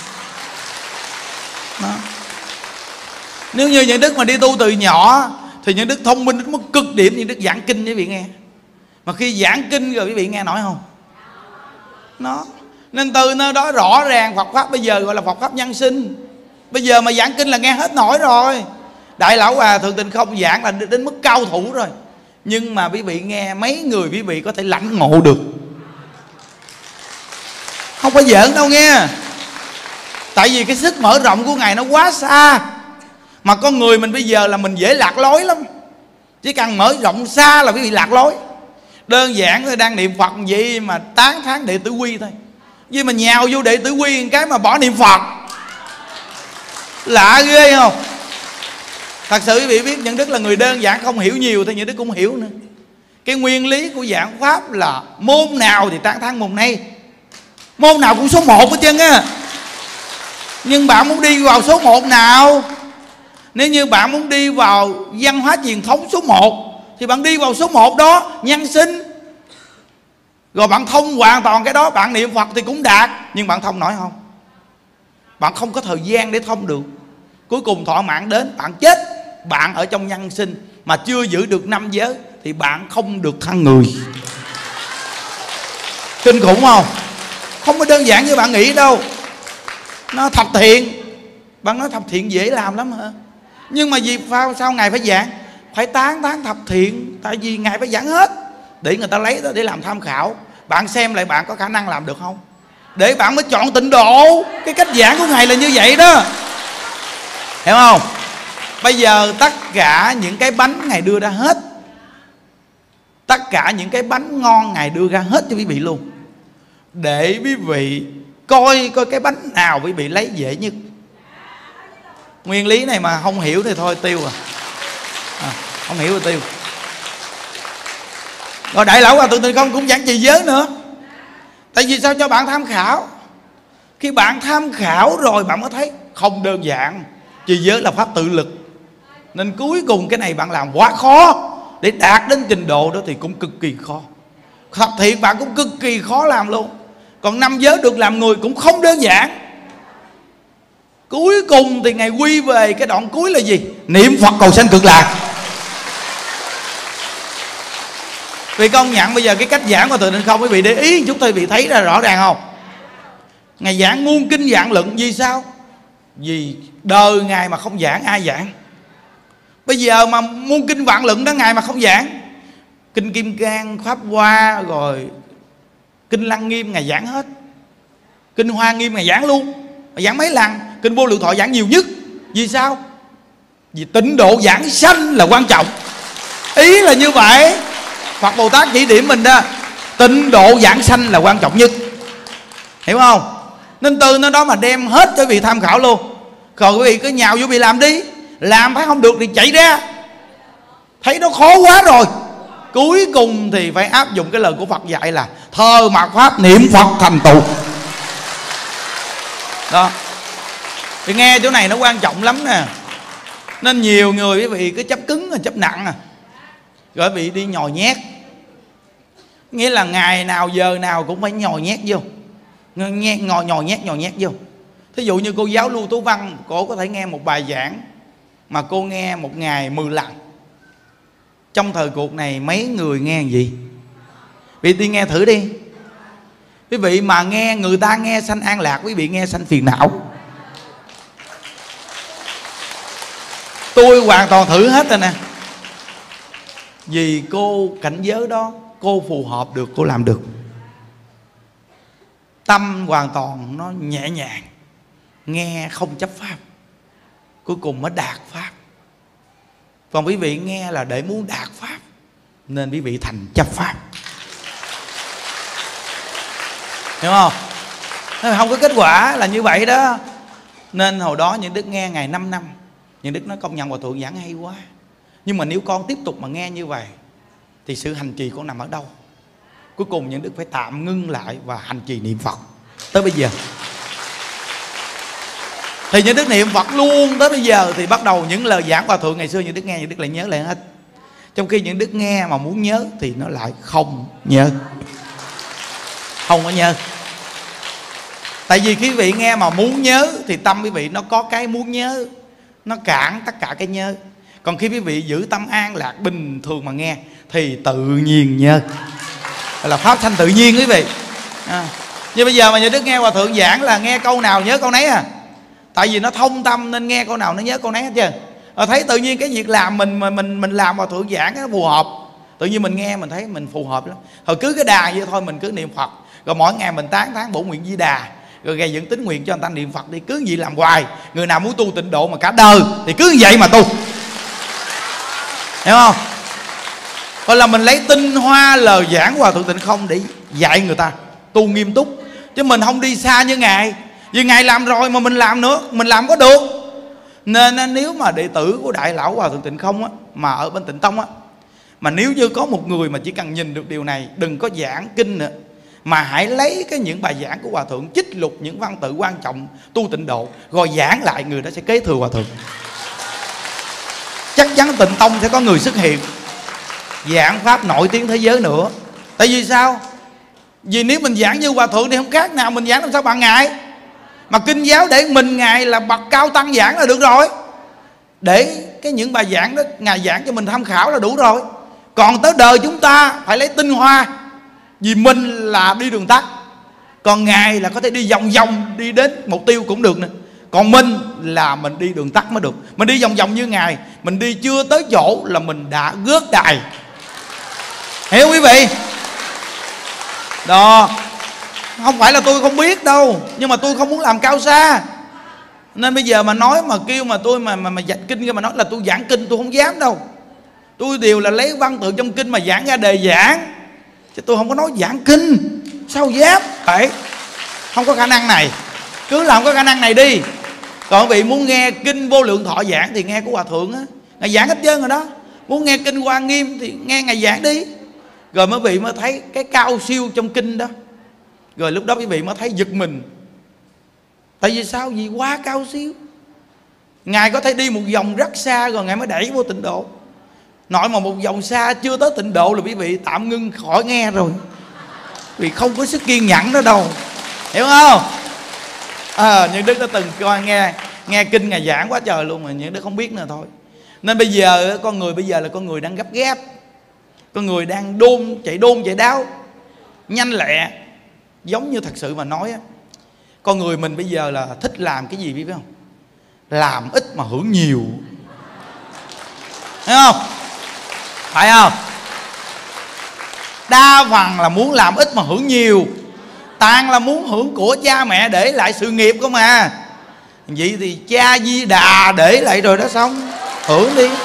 Speaker 1: đó. Nếu như những Đức mà đi tu từ nhỏ thì những Đức thông minh đến mức cực điểm, những Đức giảng kinh với vị nghe. Mà khi giảng kinh rồi quý vị nghe nổi không? Nó nên từ nơi đó rõ ràng Phật Pháp bây giờ gọi là Phật Pháp nhân sinh. Bây giờ mà giảng kinh là nghe hết nổi rồi. Đại Lão Hòa Thượng Tịnh Không giảng là đến mức cao thủ rồi. Nhưng mà quý vị nghe mấy người quý vị có thể lãnh ngộ được, không phải giỡn đâu nghe. Tại vì cái sức mở rộng của Ngài nó quá xa. Mà con người mình bây giờ là mình dễ lạc lối lắm. Chỉ cần mở rộng xa là quý vị lạc lối. Đơn giản thôi, đang niệm Phật gì mà tán thán đệ tử quy thôi, vì mà nhào vô đệ tử quy cái mà bỏ niệm Phật, lạ ghê không? Thật sự quý vị biết Những Đức là người đơn giản, không hiểu nhiều thì Những Đức cũng hiểu nữa. Cái nguyên lý của giảng Pháp là môn nào thì tán thán môn này, môn nào cũng số một hết trơn á. Nhưng bạn muốn đi vào số một nào? Nếu như bạn muốn đi vào văn hóa truyền thống số một thì bạn đi vào số một đó, nhân sinh. Rồi bạn thông hoàn toàn cái đó, bạn niệm Phật thì cũng đạt. Nhưng bạn thông nổi không? Bạn không có thời gian để thông được. Cuối cùng thọ mạng đến, bạn chết. Bạn ở trong nhân sinh mà chưa giữ được năm giới thì bạn không được thăng người. Kinh khủng không? Không có đơn giản như bạn nghĩ đâu. Nó thập thiện. Bạn nói thập thiện dễ làm lắm hả? Nhưng mà vì sao Ngài phải giảng? Phải tán tán thập thiện. Tại vì Ngài phải giảng hết, để người ta lấy đó để làm tham khảo. Bạn xem lại bạn có khả năng làm được không, để bạn mới chọn tịnh độ. Cái cách giảng của Ngài là như vậy đó, hiểu không? Bây giờ tất cả những cái bánh Ngài đưa ra hết, tất cả những cái bánh ngon Ngài đưa ra hết cho quý vị luôn, để quý vị coi coi cái bánh nào quý vị lấy dễ nhất. Nguyên lý này mà không hiểu thì thôi tiêu à, à không hiểu thì tiêu. Rồi Đại Lão Hòa Thượng Tịnh Không cũng giảng trì giới nữa. Tại vì sao? Cho bạn tham khảo. Khi bạn tham khảo rồi bạn mới thấy không đơn giản. Trì giới là pháp tự lực, nên cuối cùng cái này bạn làm quá khó. Để đạt đến trình độ đó thì cũng cực kỳ khó. Thật thiệt bạn cũng cực kỳ khó làm luôn. Còn năm giới được làm người cũng không đơn giản. Cuối cùng thì Ngài quy về cái đoạn cuối là gì? Niệm Phật cầu sanh cực lạc. Vì công nhận bây giờ cái cách giảng của Thượng Tịnh Không, quý vị để ý chút thôi, quý vị thấy ra rõ ràng không? Ngài giảng muôn kinh vạn luận. Vì sao? Vì đời Ngài mà không giảng ai giảng? Bây giờ mà muôn kinh vạn luận đó Ngài mà không giảng, kinh Kim Cang, Pháp Hoa, rồi kinh Lăng Nghiêm Ngài giảng hết, kinh Hoa Nghiêm Ngài giảng luôn, Ngài giảng mấy lần. Kinh Vô Lượng Thọ giảng nhiều nhất. Vì sao? Vì tịnh độ giảng sanh là quan trọng. Ý là như vậy. Phật Bồ Tát chỉ điểm mình đó, tịnh độ giảng sanh là quan trọng nhất. Hiểu không? Nên từ nó đó mà đem hết cho quý vị tham khảo luôn. Còn quý vị cứ nhào vô bị làm đi. Làm thấy không được thì chạy ra. Thấy nó khó quá rồi, cuối cùng thì phải áp dụng cái lời của Phật dạy là thờ mạt pháp niệm Phật thành tựu. Đó. Thì nghe chỗ này nó quan trọng lắm nè. Nên nhiều người quý vị cứ chấp cứng chấp nặng à, rồi quý vị đi nhồi nhét. Nghĩa là ngày nào giờ nào cũng phải nhồi nhét vô, nghe ngồi nhồi nhét nhồi nhét vô. Thí dụ như cô giáo Lưu Tú Văn, cô có thể nghe một bài giảng mà cô nghe một ngày mười lần. Trong thời cuộc này mấy người nghe gì? Quý vị đi nghe thử đi. Quý vị mà nghe người ta nghe sanh an lạc, quý vị nghe sanh phiền não. Tôi hoàn toàn thử hết rồi nè. Vì cô cảnh giới đó, cô phù hợp được, cô làm được. Tâm hoàn toàn nó nhẹ nhàng, nghe không chấp pháp, cuối cùng mới đạt pháp. Còn quý vị nghe là để muốn đạt pháp, nên quý vị thành chấp pháp. Hiểu không? Không có kết quả là như vậy đó. Nên hồi đó những Đức nghe ngày năm năm, những Đức nói công nhận Hòa Thượng giảng hay quá, nhưng mà nếu con tiếp tục mà nghe như vậy thì sự hành trì con nằm ở đâu? Cuối cùng những Đức phải tạm ngưng lại và hành trì niệm Phật. Tới bây giờ thì những Đức niệm Phật luôn. Tới bây giờ thì bắt đầu những lời giảng Hòa Thượng ngày xưa những Đức nghe, những Đức lại nhớ lại hết. Trong khi những Đức nghe mà muốn nhớ thì nó lại không nhớ. Không có nhớ. Tại vì quý vị nghe mà muốn nhớ thì tâm quý vị nó có cái muốn nhớ, nó cản tất cả cái nhớ. Còn khi quý vị giữ tâm an lạc bình thường mà nghe thì tự nhiên nhớ, là pháp sanh tự nhiên quý vị. À, như bây giờ mà như Đức nghe Hòa Thượng giảng là nghe câu nào nhớ câu nấy à. Tại vì nó thông tâm nên nghe câu nào nó nhớ câu nấy hết trơn. Rồi thấy tự nhiên cái việc làm mình mà mình mình làm Hòa Thượng giảng nó phù hợp, tự nhiên mình nghe mình thấy mình phù hợp lắm. Rồi cứ cái đà vậy thôi, mình cứ niệm Phật, rồi mỗi ngày mình tán thán bổ nguyện Di Đà, rồi gây dựng tín nguyện cho người ta niệm Phật đi. Cứ vậy làm hoài. Người nào muốn tu tịnh độ mà cả đời thì cứ vậy mà tu. Hiểu không? Hoặc là mình lấy tinh hoa lời giảng Hòa Thượng Tịnh Không để dạy người ta tu nghiêm túc. Chứ mình không đi xa như Ngài. Vì Ngài làm rồi mà mình làm nữa, mình làm có được. Nên nếu mà đệ tử của Đại Lão Hòa Thượng Tịnh Không á, mà ở bên Tịnh Tông á, mà nếu như có một người mà chỉ cần nhìn được điều này, đừng có giảng kinh nữa, mà hãy lấy cái những bài giảng của Hòa Thượng, trích lục những văn tự quan trọng tu tịnh độ, rồi giảng lại, người đó sẽ kế thừa Hòa Thượng. Chắc chắn Tịnh Tông sẽ có người xuất hiện giảng pháp nổi tiếng thế giới nữa. Tại vì sao? Vì nếu mình giảng như Hòa Thượng thì không khác nào mình giảng làm sao bằng Ngài. Mà kinh giáo để mình Ngài là bậc cao tăng giảng là được rồi. Để cái những bài giảng đó Ngài giảng cho mình tham khảo là đủ rồi. Còn tới đời chúng ta phải lấy tinh hoa. Vì mình là đi đường tắt, còn Ngài là có thể đi vòng vòng đi đến mục tiêu cũng được nữa. Còn mình là mình đi đường tắt mới được. Mình đi vòng vòng như Ngài, mình đi chưa tới chỗ là mình đã rớt đài. Hiểu quý vị? Đó. Không phải là tôi không biết đâu, nhưng mà tôi không muốn làm cao xa. Nên bây giờ mà nói mà kêu mà tôi mà mà, mà dạch kinh ra mà nói là tôi giảng kinh, tôi không dám đâu. Tôi đều là lấy văn tự trong kinh mà giảng ra đề giảng, chứ tôi không có nói giảng kinh. Sao dám? Phải. Không có khả năng này. Cứ làm có khả năng này đi. Còn quý vị muốn nghe kinh Vô Lượng Thọ giảng thì nghe của Hòa Thượng á, Ngài giảng hết trơn rồi đó. Muốn nghe kinh Hoa Nghiêm thì nghe Ngài giảng đi. Rồi mới vị mới thấy cái cao siêu trong kinh đó. Rồi lúc đó quý vị mới thấy giật mình. Tại vì sao? Vì quá cao siêu. Ngài có thể đi một vòng rất xa rồi Ngài mới đẩy vô tịnh độ. Nội mà một vòng xa chưa tới tịnh độ là quý vị tạm ngưng khỏi nghe rồi, vì không có sức kiên nhẫn đó đâu, hiểu không? À, những Đức đã từng coi nghe nghe kinh Ngài giảng quá trời luôn mà những Đức không biết nữa thôi. Nên bây giờ con người bây giờ là con người đang gấp gáp, con người đang đôn chạy đôn chạy đáo nhanh lẹ. Giống như thật sự mà nói á, con người mình bây giờ là thích làm cái gì biết không? Làm ít mà hưởng nhiều, thấy không? Phải không? Đa phần là muốn làm ít mà hưởng nhiều, toàn là muốn hưởng của cha mẹ để lại sự nghiệp không à. Vậy thì cha Di Đà để lại rồi đó, xong hưởng đi.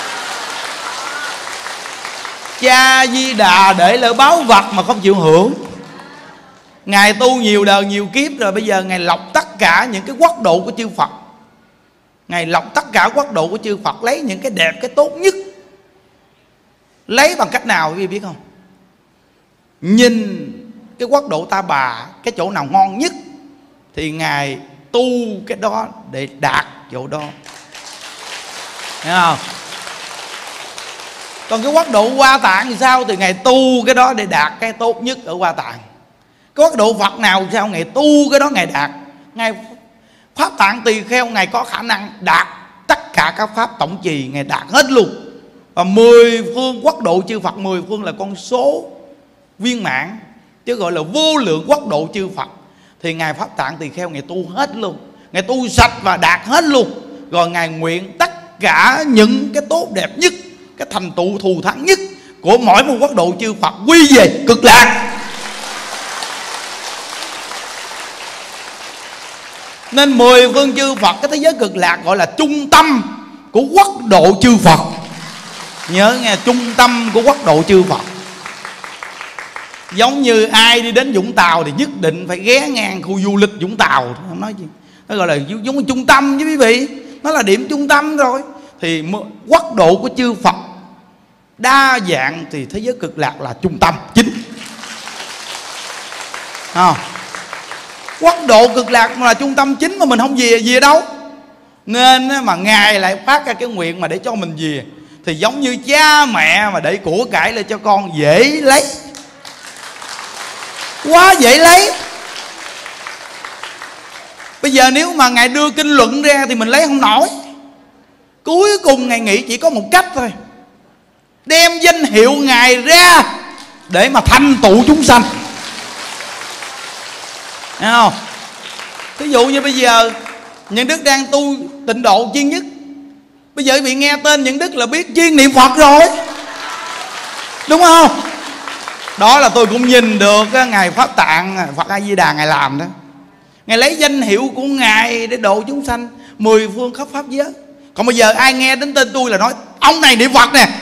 Speaker 1: Cha Di Đà để lại báu vật mà không chịu hưởng. Ngài tu nhiều đời nhiều kiếp rồi, bây giờ Ngài lọc tất cả những cái quốc độ của chư Phật. Ngài lọc tất cả quốc độ của chư Phật, lấy những cái đẹp, cái tốt nhất. Lấy bằng cách nào quý vị biết không? Nhìn cái quốc độ Ta Bà, cái chỗ nào ngon nhất thì Ngài tu cái đó để đạt chỗ đó, thấy không? Còn cái quốc độ Hoa Tạng thì sao? Thì Ngài tu cái đó để đạt cái tốt nhất ở Hoa Tạng. Cái quốc độ Phật nào sao? Ngài tu cái đó Ngài đạt. Ngài Pháp Tạng Tỳ Kheo Ngài có khả năng đạt tất cả các pháp tổng trì, Ngài đạt hết luôn. Và mười phương quốc độ chư Phật, mười phương là con số viên mãn, chứ gọi là vô lượng quốc độ chư Phật. Thì Ngài Pháp Tạng Tỳ Kheo Ngài tu hết luôn, Ngài tu sạch và đạt hết luôn. Rồi Ngài nguyện tất cả những cái tốt đẹp nhất, cái thành tựu thù thắng nhất của mỗi một quốc độ chư Phật quy về cực lạc. Nên mười phương chư Phật, cái thế giới cực lạc gọi là trung tâm của quốc độ chư Phật. Nhớ nghe, trung tâm của quốc độ chư Phật. Giống như ai đi đến Vũng Tàu thì nhất định phải ghé ngang khu du lịch Vũng Tàu, không nói gì, nó gọi là giống như trung tâm chứ quý vị. Nó là điểm trung tâm rồi. Thì quốc độ của chư Phật đa dạng thì thế giới cực lạc là trung tâm chính. À, quốc độ cực lạc là trung tâm chính mà mình không về, về đâu. Nên mà Ngài lại phát ra cái nguyện mà để cho mình về. Thì giống như cha mẹ mà để của cải lên cho con dễ lấy, quá dễ lấy. Bây giờ nếu mà Ngài đưa kinh luận ra thì mình lấy không nổi. Cuối cùng Ngài nghĩ chỉ có một cách thôi, đem danh hiệu Ngài ra để mà thành tựu chúng sanh, thấy không? Ví dụ như bây giờ Những Đức đang tu tịnh độ chuyên nhất, bây giờ bị nghe tên Những Đức là biết chuyên niệm Phật rồi, đúng không? Đó là tôi cũng nhìn được Ngài Pháp Tạng Phật A Di Đà Ngài làm đó. Ngài lấy danh hiệu của Ngài để độ chúng sanh mười phương khắp pháp giới. Còn bây giờ ai nghe đến tên tôi là nói ông này niệm Phật nè,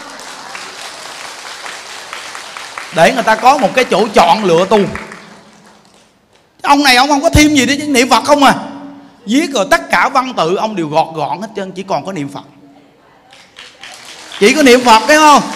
Speaker 1: để người ta có một cái chỗ chọn lựa tu. Ông này ông không có thêm gì đấy chứ, niệm Phật không à. Viết rồi tất cả văn tự ông đều gọt gọn hết trơn, chỉ còn có niệm Phật, chỉ có niệm Phật, thấy không?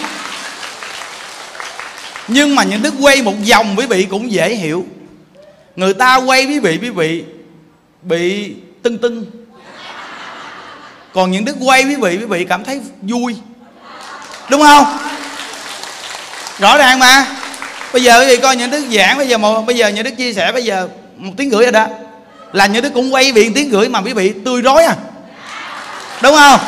Speaker 1: Nhưng mà Những Đức quay một vòng quý vị cũng dễ hiểu. Người ta quay quý vị, quý vị bị tưng tưng. Còn Những Đức quay quý vị, quý vị cảm thấy vui, đúng không? Rõ ràng mà. Bây giờ quý vị coi Những Đức giảng, bây giờ một, bây giờ Những Đức chia sẻ bây giờ một tiếng rưỡi rồi đó, là Những Đức cũng quay viện tiếng rưỡi mà quý vị tươi rói à, đúng không?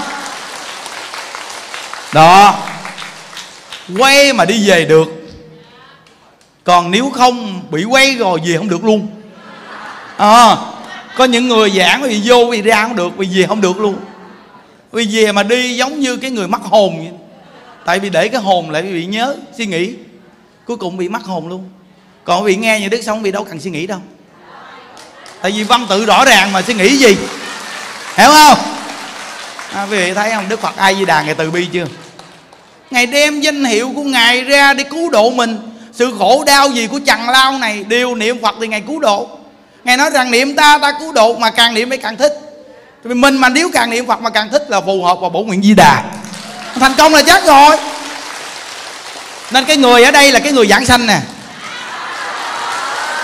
Speaker 1: Đó, quay mà đi về được. Còn nếu không bị quay rồi về không được luôn. À, có những người giảng vì vô vì ra không được, vì về không được luôn. Vì về mà đi giống như cái người mất hồn vậy. Tại vì để cái hồn lại bị nhớ suy nghĩ, cuối cùng bị mất hồn luôn. Còn bị nghe Những Đức xong bị đâu cần suy nghĩ đâu, tại vì văn tự rõ ràng mà suy nghĩ gì, hiểu không? À, quý vị thấy không, Đức Phật A Di Đà Ngài từ bi chưa? Ngài đem danh hiệu của Ngài ra để cứu độ mình. Sự khổ đau gì của trần lao này đều niệm Phật thì Ngài cứu độ. Ngài nói rằng niệm ta ta cứu độ, mà càng niệm mới càng thích. Vì mình mà nếu càng niệm Phật mà càng thích là phù hợp vào bổ nguyện Di Đà, thành công là chắc rồi. Nên cái người ở đây là cái người giảng sanh nè.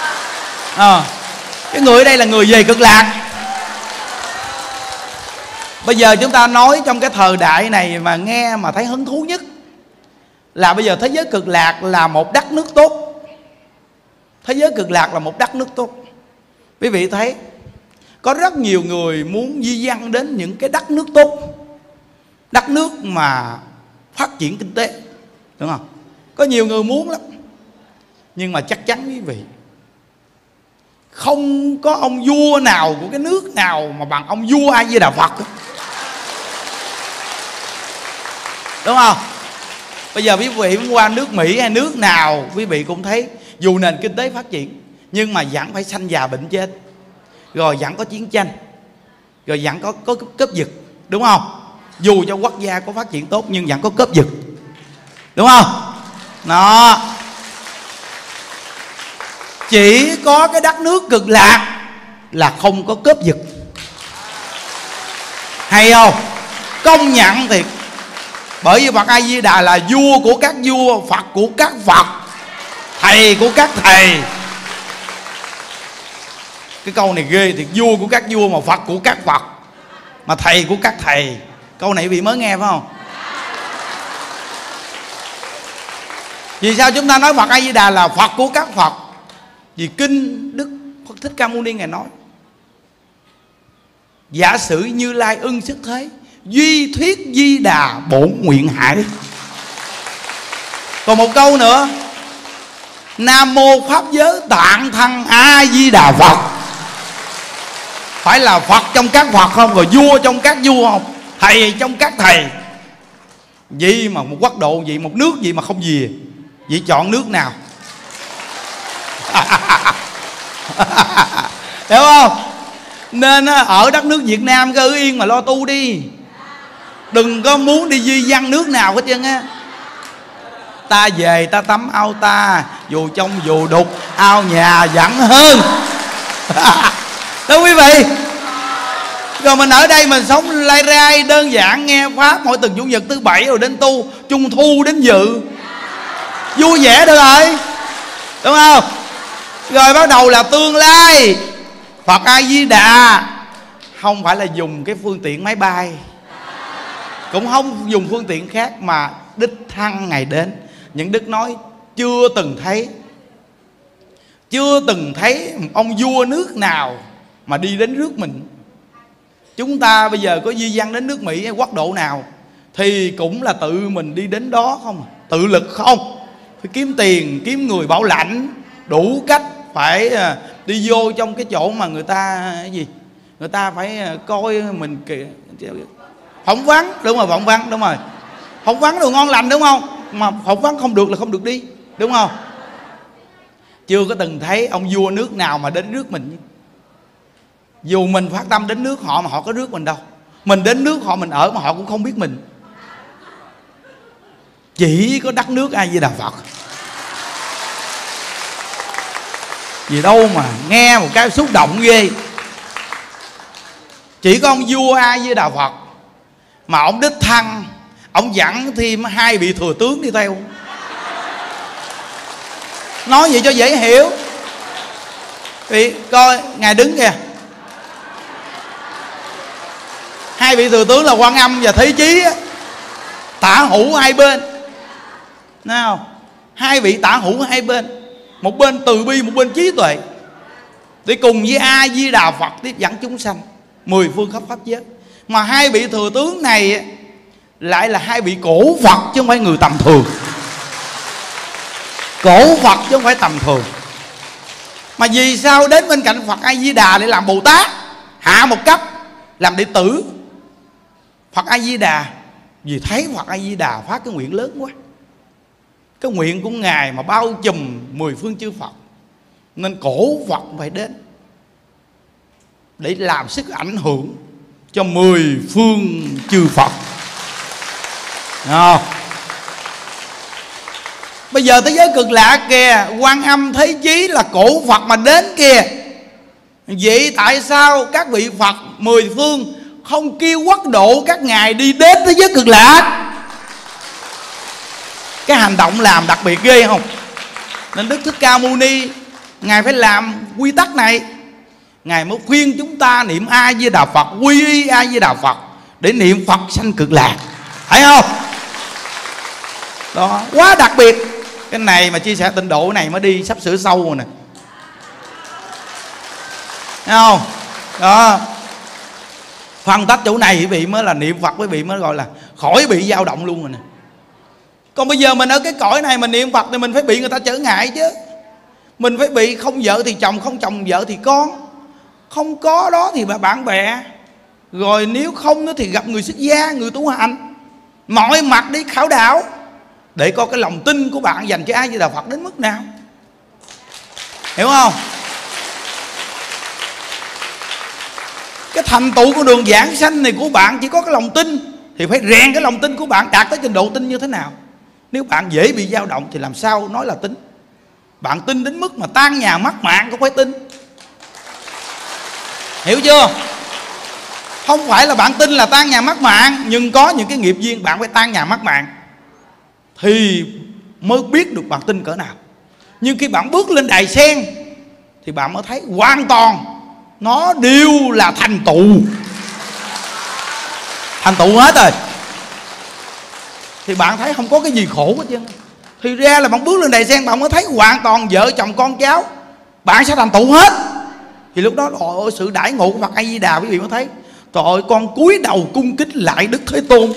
Speaker 1: À, cái người ở đây là người về cực lạc. Bây giờ chúng ta nói trong cái thời đại này mà nghe mà thấy hứng thú nhất là bây giờ thế giới cực lạc là một đất nước tốt. Thế giới cực lạc là một đất nước tốt. Quý vị thấy có rất nhiều người muốn di dân đến những cái đất nước tốt, đất nước mà phát triển kinh tế, đúng không? Có nhiều người muốn lắm. Nhưng mà chắc chắn quý vị, không có ông vua nào của cái nước nào mà bằng ông vua A Di Đà Phật, đúng không? Bây giờ quý vị qua nước Mỹ hay nước nào, quý vị cũng thấy dù nền kinh tế phát triển nhưng mà vẫn phải sanh già bệnh chết, rồi vẫn có chiến tranh, rồi vẫn có, có cướp giật, đúng không? Dù cho quốc gia có phát triển tốt nhưng vẫn có cướp giật, đúng không? Đó. Chỉ có cái đất nước cực lạc là không có cướp giật. Hay không? Công nhận thiệt. Bởi vì Phật A Di Đà là vua của các vua, Phật của các Phật, thầy của các thầy. Cái câu này ghê thiệt, vua của các vua mà Phật của các Phật, mà thầy của các thầy. Câu này bị mới nghe phải không? Vì sao chúng ta nói Phật A Di Đà là Phật của các Phật? Vì kinh Đức Phật Thích Ca Mâu Ni Ngài nói: giả sử Như Lai ưng sức thế, duy thuyết Di Đà bổn nguyện hải. Còn một câu nữa: Nam mô Pháp giới tạng thân A Di Đà Phật. Phải là Phật trong các Phật không? Rồi vua trong các vua không? Thầy trong các thầy. Vì mà một quốc độ gì, một nước gì mà không gì, vậy chọn nước nào? Hiểu không? Nên ở đất nước Việt Nam cứ yên mà lo tu đi, đừng có muốn đi di dân nước nào hết trơn á. Ta về ta tắm ao ta, dù trong dù đục ao nhà vẫn hơn. Đó quý vị. Rồi mình ở đây mình sống lai rai đơn giản, nghe pháp mỗi tuần chủ nhật thứ bảy, rồi đến tu, trung thu đến dự, vui vẻ được rồi, đúng không? Rồi bắt đầu là tương lai Phật A Di Đà không phải là dùng cái phương tiện máy bay, cũng không dùng phương tiện khác, mà đích thân Ngài đến. Những đức nói chưa từng thấy, chưa từng thấy ông vua nước nào mà đi đến nước mình. Chúng ta bây giờ có di dân đến nước Mỹ hay quốc độ nào thì cũng là tự mình đi đến đó không, tự lực không, phải kiếm tiền, kiếm người bảo lãnh, đủ cách, phải đi vô trong cái chỗ mà người ta cái gì, người ta phải coi mình kìa, phỏng vấn, đúng rồi, phỏng vấn, đúng rồi, phỏng vấn đồ ngon lành, đúng không? Mà phỏng vấn không được là không được đi, đúng không? Chưa có từng thấy ông vua nước nào mà đến nước mình. Dù mình phát tâm đến nước họ mà họ có rước mình đâu. Mình đến nước họ mình ở mà họ cũng không biết mình. Chỉ có đất nước A Di Đà Phật. Vì đâu mà nghe một cái xúc động ghê. Chỉ có ông vua A Di Đà Phật mà ông đích thân, ông dẫn thêm hai vị thừa tướng đi theo. Nói vậy cho dễ hiểu. Vì coi Ngài đứng kìa, hai vị thừa tướng là Quan Âm và Thế Chí á, tả hữu hai bên, thấy không? Hai vị tả hữu hai bên, một bên từ bi, một bên trí tuệ, để cùng với A Di Đà Phật tiếp dẫn chúng sanh mười phương khắp pháp giới. Mà hai vị thừa tướng này lại là hai vị cổ Phật chứ không phải người tầm thường. Cổ Phật chứ không phải tầm thường. Mà vì sao đến bên cạnh Phật A Di Đà để làm Bồ Tát, hạ một cấp làm đệ tử Phật A Di Đà? Vì thấy Phật A Di Đà phát cái nguyện lớn quá, cái nguyện của Ngài mà bao trùm mười phương chư Phật, nên cổ Phật phải đến để làm sức ảnh hưởng cho mười phương chư Phật. Không? Bây giờ thế giới cực lạc kìa, Quan Âm Thế Chí là cổ Phật mà đến kìa. Vậy tại sao các vị Phật mười phương không kêu quốc độ các ngài đi đến thế giới cực lạc? Cái hành động làm đặc biệt ghê không? Nên Đức Thích Ca Mâu Ni Ngài phải làm quy tắc này, Ngài mới khuyên chúng ta niệm A Di Đà Phật, quy y A Di Đà Phật, để niệm Phật sanh cực lạc. Thấy không? Đó, quá đặc biệt. Cái này mà chia sẻ tịnh độ này mới đi sắp sửa sâu rồi nè. Thấy không? Đó, phân tách chỗ này quý vị mới là niệm Phật, quý vị mới gọi là khỏi bị dao động luôn rồi nè. Còn bây giờ mình ở cái cõi này mình niệm Phật thì mình phải bị người ta trở ngại chứ. Mình phải bị không vợ thì chồng, không chồng vợ thì con, không có đó thì bạn bè, rồi nếu không nữa thì gặp người xuất gia, người tu hành. Mọi mặt đi khảo đạo để coi cái lòng tin của bạn dành cho A Di Đà Phật đến mức nào. Hiểu không? Cái thành tựu của đường giảng sanh này của bạn chỉ có cái lòng tin, thì phải rèn cái lòng tin của bạn đạt tới trình độ tin như thế nào. Nếu bạn dễ bị dao động thì làm sao nói là tin. Bạn tin đến mức mà tan nhà mất mạng cũng phải tin. Hiểu chưa? Không phải là bạn tin là tan nhà mất mạng, nhưng có những cái nghiệp duyên bạn phải tan nhà mất mạng thì mới biết được bạn tin cỡ nào. Nhưng khi bạn bước lên đài sen thì bạn mới thấy hoàn toàn nó đều là thành tựu. Thành tựu hết rồi. Thì bạn thấy không có cái gì khổ hết trơn. Thì ra là bạn bước lên đài sen bạn mới thấy hoàn toàn vợ chồng con cháu bạn sẽ thành tựu hết. Thì lúc đó trời ơi, sự đãi ngộ của Phật A Di Đà quý vị mới thấy. Trời ơi, con cúi đầu cung kính lại Đức Thế Tôn,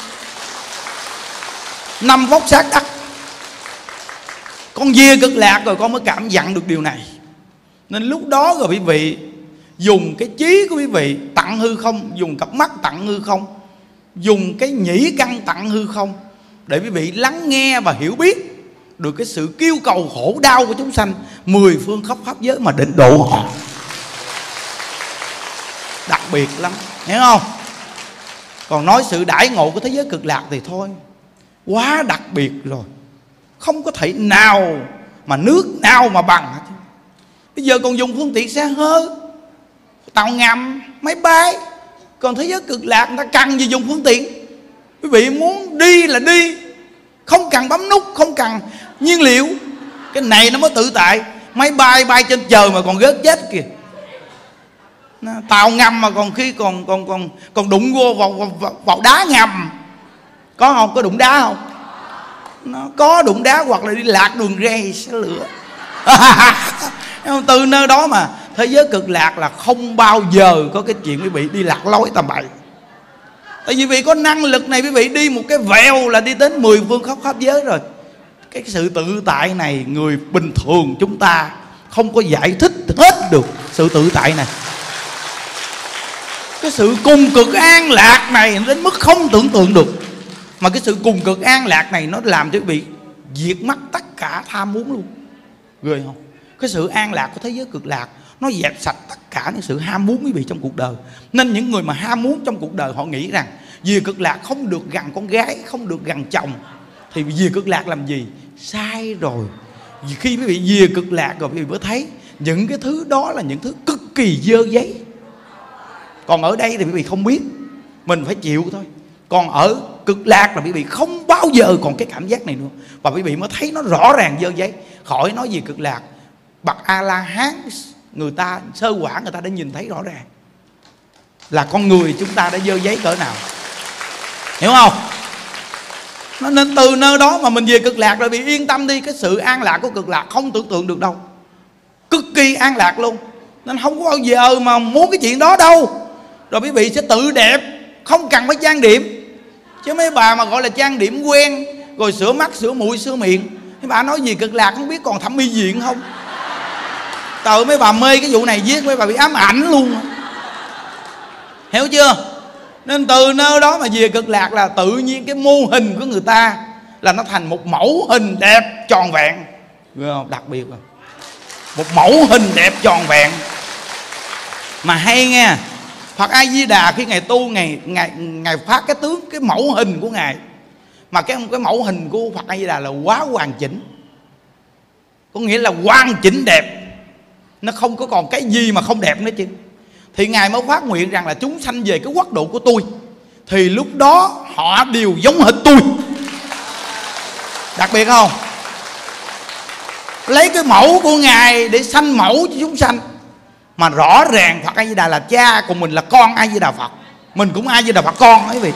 Speaker 1: năm vóc sát đất. Con về cực lạc rồi con mới cảm nhận được điều này. Nên lúc đó rồi quý vị dùng cái trí của quý vị tặng hư không, dùng cặp mắt tặng hư không, dùng cái nhĩ căn tặng hư không, để quý vị lắng nghe và hiểu biết được cái sự kêu cầu khổ đau của chúng sanh mười phương khắp pháp giới mà định độ họ. Đặc biệt lắm, hiểu không? Còn nói sự đãi ngộ của thế giới cực lạc thì thôi, quá đặc biệt rồi. Không có thể nào mà nước nào mà bằng hết. Bây giờ còn dùng phương tiện xe hơi, tàu ngầm, máy bay. Còn thế giới cực lạc người ta cần gì dùng phương tiện. Quý vị muốn đi là đi, không cần bấm nút, không cần nhiên liệu. Cái này nó mới tự tại. Máy bay bay trên trời mà còn rớt chết kìa. Tàu ngầm mà còn khi còn còn còn còn đụng vô vào, vào, vào đá ngầm. Có không? Có đụng đá không? Nó có đụng đá hoặc là đi lạc đường ray sẽ lửa. Từ nơi đó mà thế giới cực lạc là không bao giờ có cái chuyện quý vị đi lạc lối tầm bậy. Tại vì quý vị có năng lực này, quý vị đi một cái vèo là đi đến mười phương khắp pháp giới rồi. Cái sự tự tại này người bình thường chúng ta không có giải thích hết được sự tự tại này. Cái sự cùng cực an lạc này đến mức không tưởng tượng được. Mà cái sự cùng cực an lạc này nó làm cho quý vị diệt mất tất cả tham muốn luôn. Ghê không? Cái sự an lạc của thế giới cực lạc nó dẹp sạch tất cả những sự ham muốn quý vị trong cuộc đời. Nên những người mà ham muốn trong cuộc đời họ nghĩ rằng về cực lạc không được gần con gái, không được gần chồng, thì về cực lạc làm gì? Sai rồi. Vì khi quý vị về cực lạc rồi quý vị mới thấy những cái thứ đó là những thứ cực kỳ dơ giấy. Còn ở đây thì quý vị không biết, mình phải chịu thôi. Còn ở cực lạc là quý vị không bao giờ còn cái cảm giác này nữa. Và quý vị mới thấy nó rõ ràng dơ giấy. Khỏi nói gì cực lạc, bậc A-la-hán người ta sơ quả người ta đã nhìn thấy rõ ràng là con người chúng ta đã dơ giấy cỡ nào. Hiểu không? Nó nên từ nơi đó mà mình về cực lạc rồi bị yên tâm đi. Cái sự an lạc của cực lạc không tưởng tượng được đâu. Cực kỳ an lạc luôn. Nên không có bao giờ mà muốn cái chuyện đó đâu. Rồi quý vị sẽ tự đẹp, không cần phải trang điểm. Chứ mấy bà mà gọi là trang điểm quen, rồi sửa mắt, sửa mũi, sửa miệng, mấy bà nói gì cực lạc không biết còn thẩm mỹ viện không. Trời, mấy bà mê cái vụ này viết mấy bà bị ám ảnh luôn. Hiểu chưa? Nên từ nơi đó mà về cực lạc là tự nhiên cái mô hình của người ta là nó thành một mẫu hình đẹp tròn vẹn. Đặc biệt rồi. Một mẫu hình đẹp tròn vẹn. Mà hay nghe, Phật A Di Đà khi Ngài tu, Ngài, Ngài, Ngài phát cái tướng, cái mẫu hình của Ngài. Mà cái, cái mẫu hình của Phật A Di Đà là quá hoàn chỉnh. Có nghĩa là hoàn chỉnh đẹp. Nó không có còn cái gì mà không đẹp nữa chứ. Thì Ngài mới phát nguyện rằng là chúng sanh về cái quốc độ của tôi, thì lúc đó họ đều giống hệt tôi. Đặc biệt không? Lấy cái mẫu của Ngài để sanh mẫu cho chúng sanh. Mà rõ ràng Phật A Di Đà là cha, còn mình là con A Di Đà Phật. mình cũng A Di Đà Phật con ấy vị.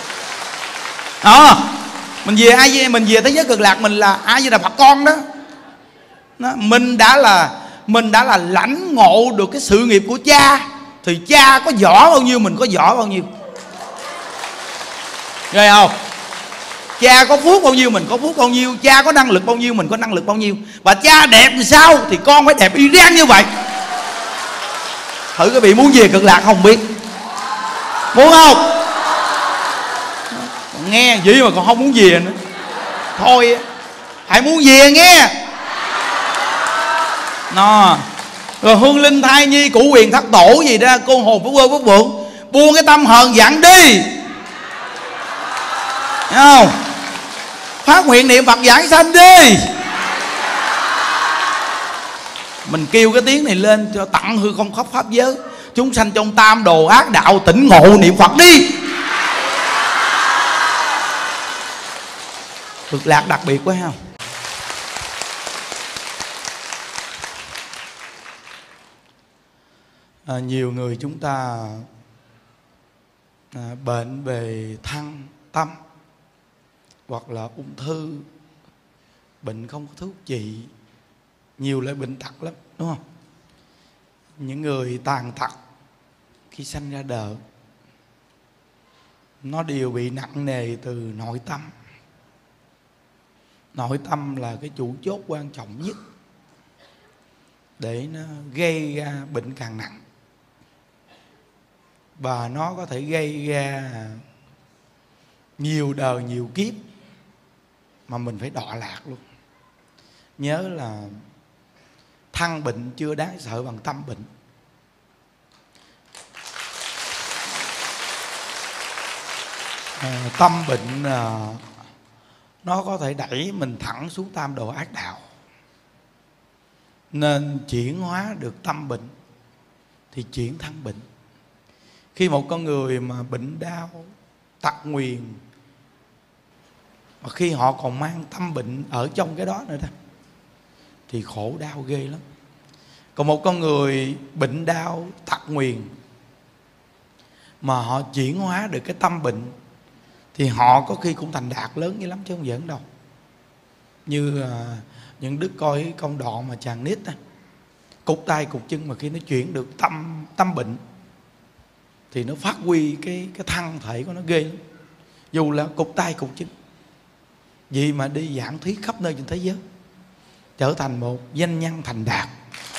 Speaker 1: À, mình về A Di mình về thế giới cực lạc, mình là A Di Đà Phật con đó. Đó, mình đã là mình đã là lãnh ngộ được cái sự nghiệp của cha, thì cha có giỏi bao nhiêu mình có giỏi bao nhiêu, nghe không? Cha có phước bao nhiêu mình có phước bao nhiêu, cha có năng lực bao nhiêu mình có năng lực bao nhiêu. Và cha đẹp thì sao thì con phải đẹp y rang như vậy. Thử các vị muốn về cực lạc không biết, muốn không? Nghe vậy mà còn không muốn về nữa. Thôi hãy muốn về nghe. Nó rồi hương linh thai nhi cửu quyền thất tổ gì đó, cô hồn phú vơ phú vượng, buông cái tâm hờn giận đi, thấy không? Phát nguyện niệm Phật giảng sanh đi. Mình kêu cái tiếng này lên cho tặng hư không khắp pháp giới, chúng sanh trong tam đồ ác đạo tỉnh ngộ niệm Phật đi. Cực lạc đặc biệt quá không? À, nhiều người chúng ta à, bệnh về thân tâm, hoặc là ung thư, bệnh không có thuốc trị, nhiều loại bệnh tật lắm, đúng không? Những người tàn tật khi sanh ra đời, nó đều bị nặng nề từ nội tâm. Nội tâm là cái chủ chốt quan trọng nhất để nó gây ra bệnh càng nặng. Và nó có thể gây ra nhiều đời nhiều kiếp mà mình phải đọa lạc luôn. Nhớ là thân bệnh chưa đáng sợ bằng tâm bệnh. à, Tâm bệnh à, nó có thể đẩy mình thẳng xuống tam đồ ác đạo. Nên chuyển hóa được tâm bệnh thì chuyển thân bệnh. Khi một con người mà bệnh đau, tật nguyền, mà khi họ còn mang tâm bệnh ở trong cái đó nữa đó, thì khổ đau ghê lắm. Còn một con người bệnh đau, tật nguyền mà họ chuyển hóa được cái tâm bệnh thì họ có khi cũng thành đạt lớn như lắm chứ không giỡn đâu. Như à, những đứa coi cái công đoạn mà chàng nít á, cục tay cục chân, mà khi nó chuyển được tâm tâm bệnh thì nó phát huy cái cái thân thể của nó ghê lắm. Dù là cục tay cục chân, vì mà đi giảng thuyết khắp nơi trên thế giới, trở thành một danh nhân thành đạt,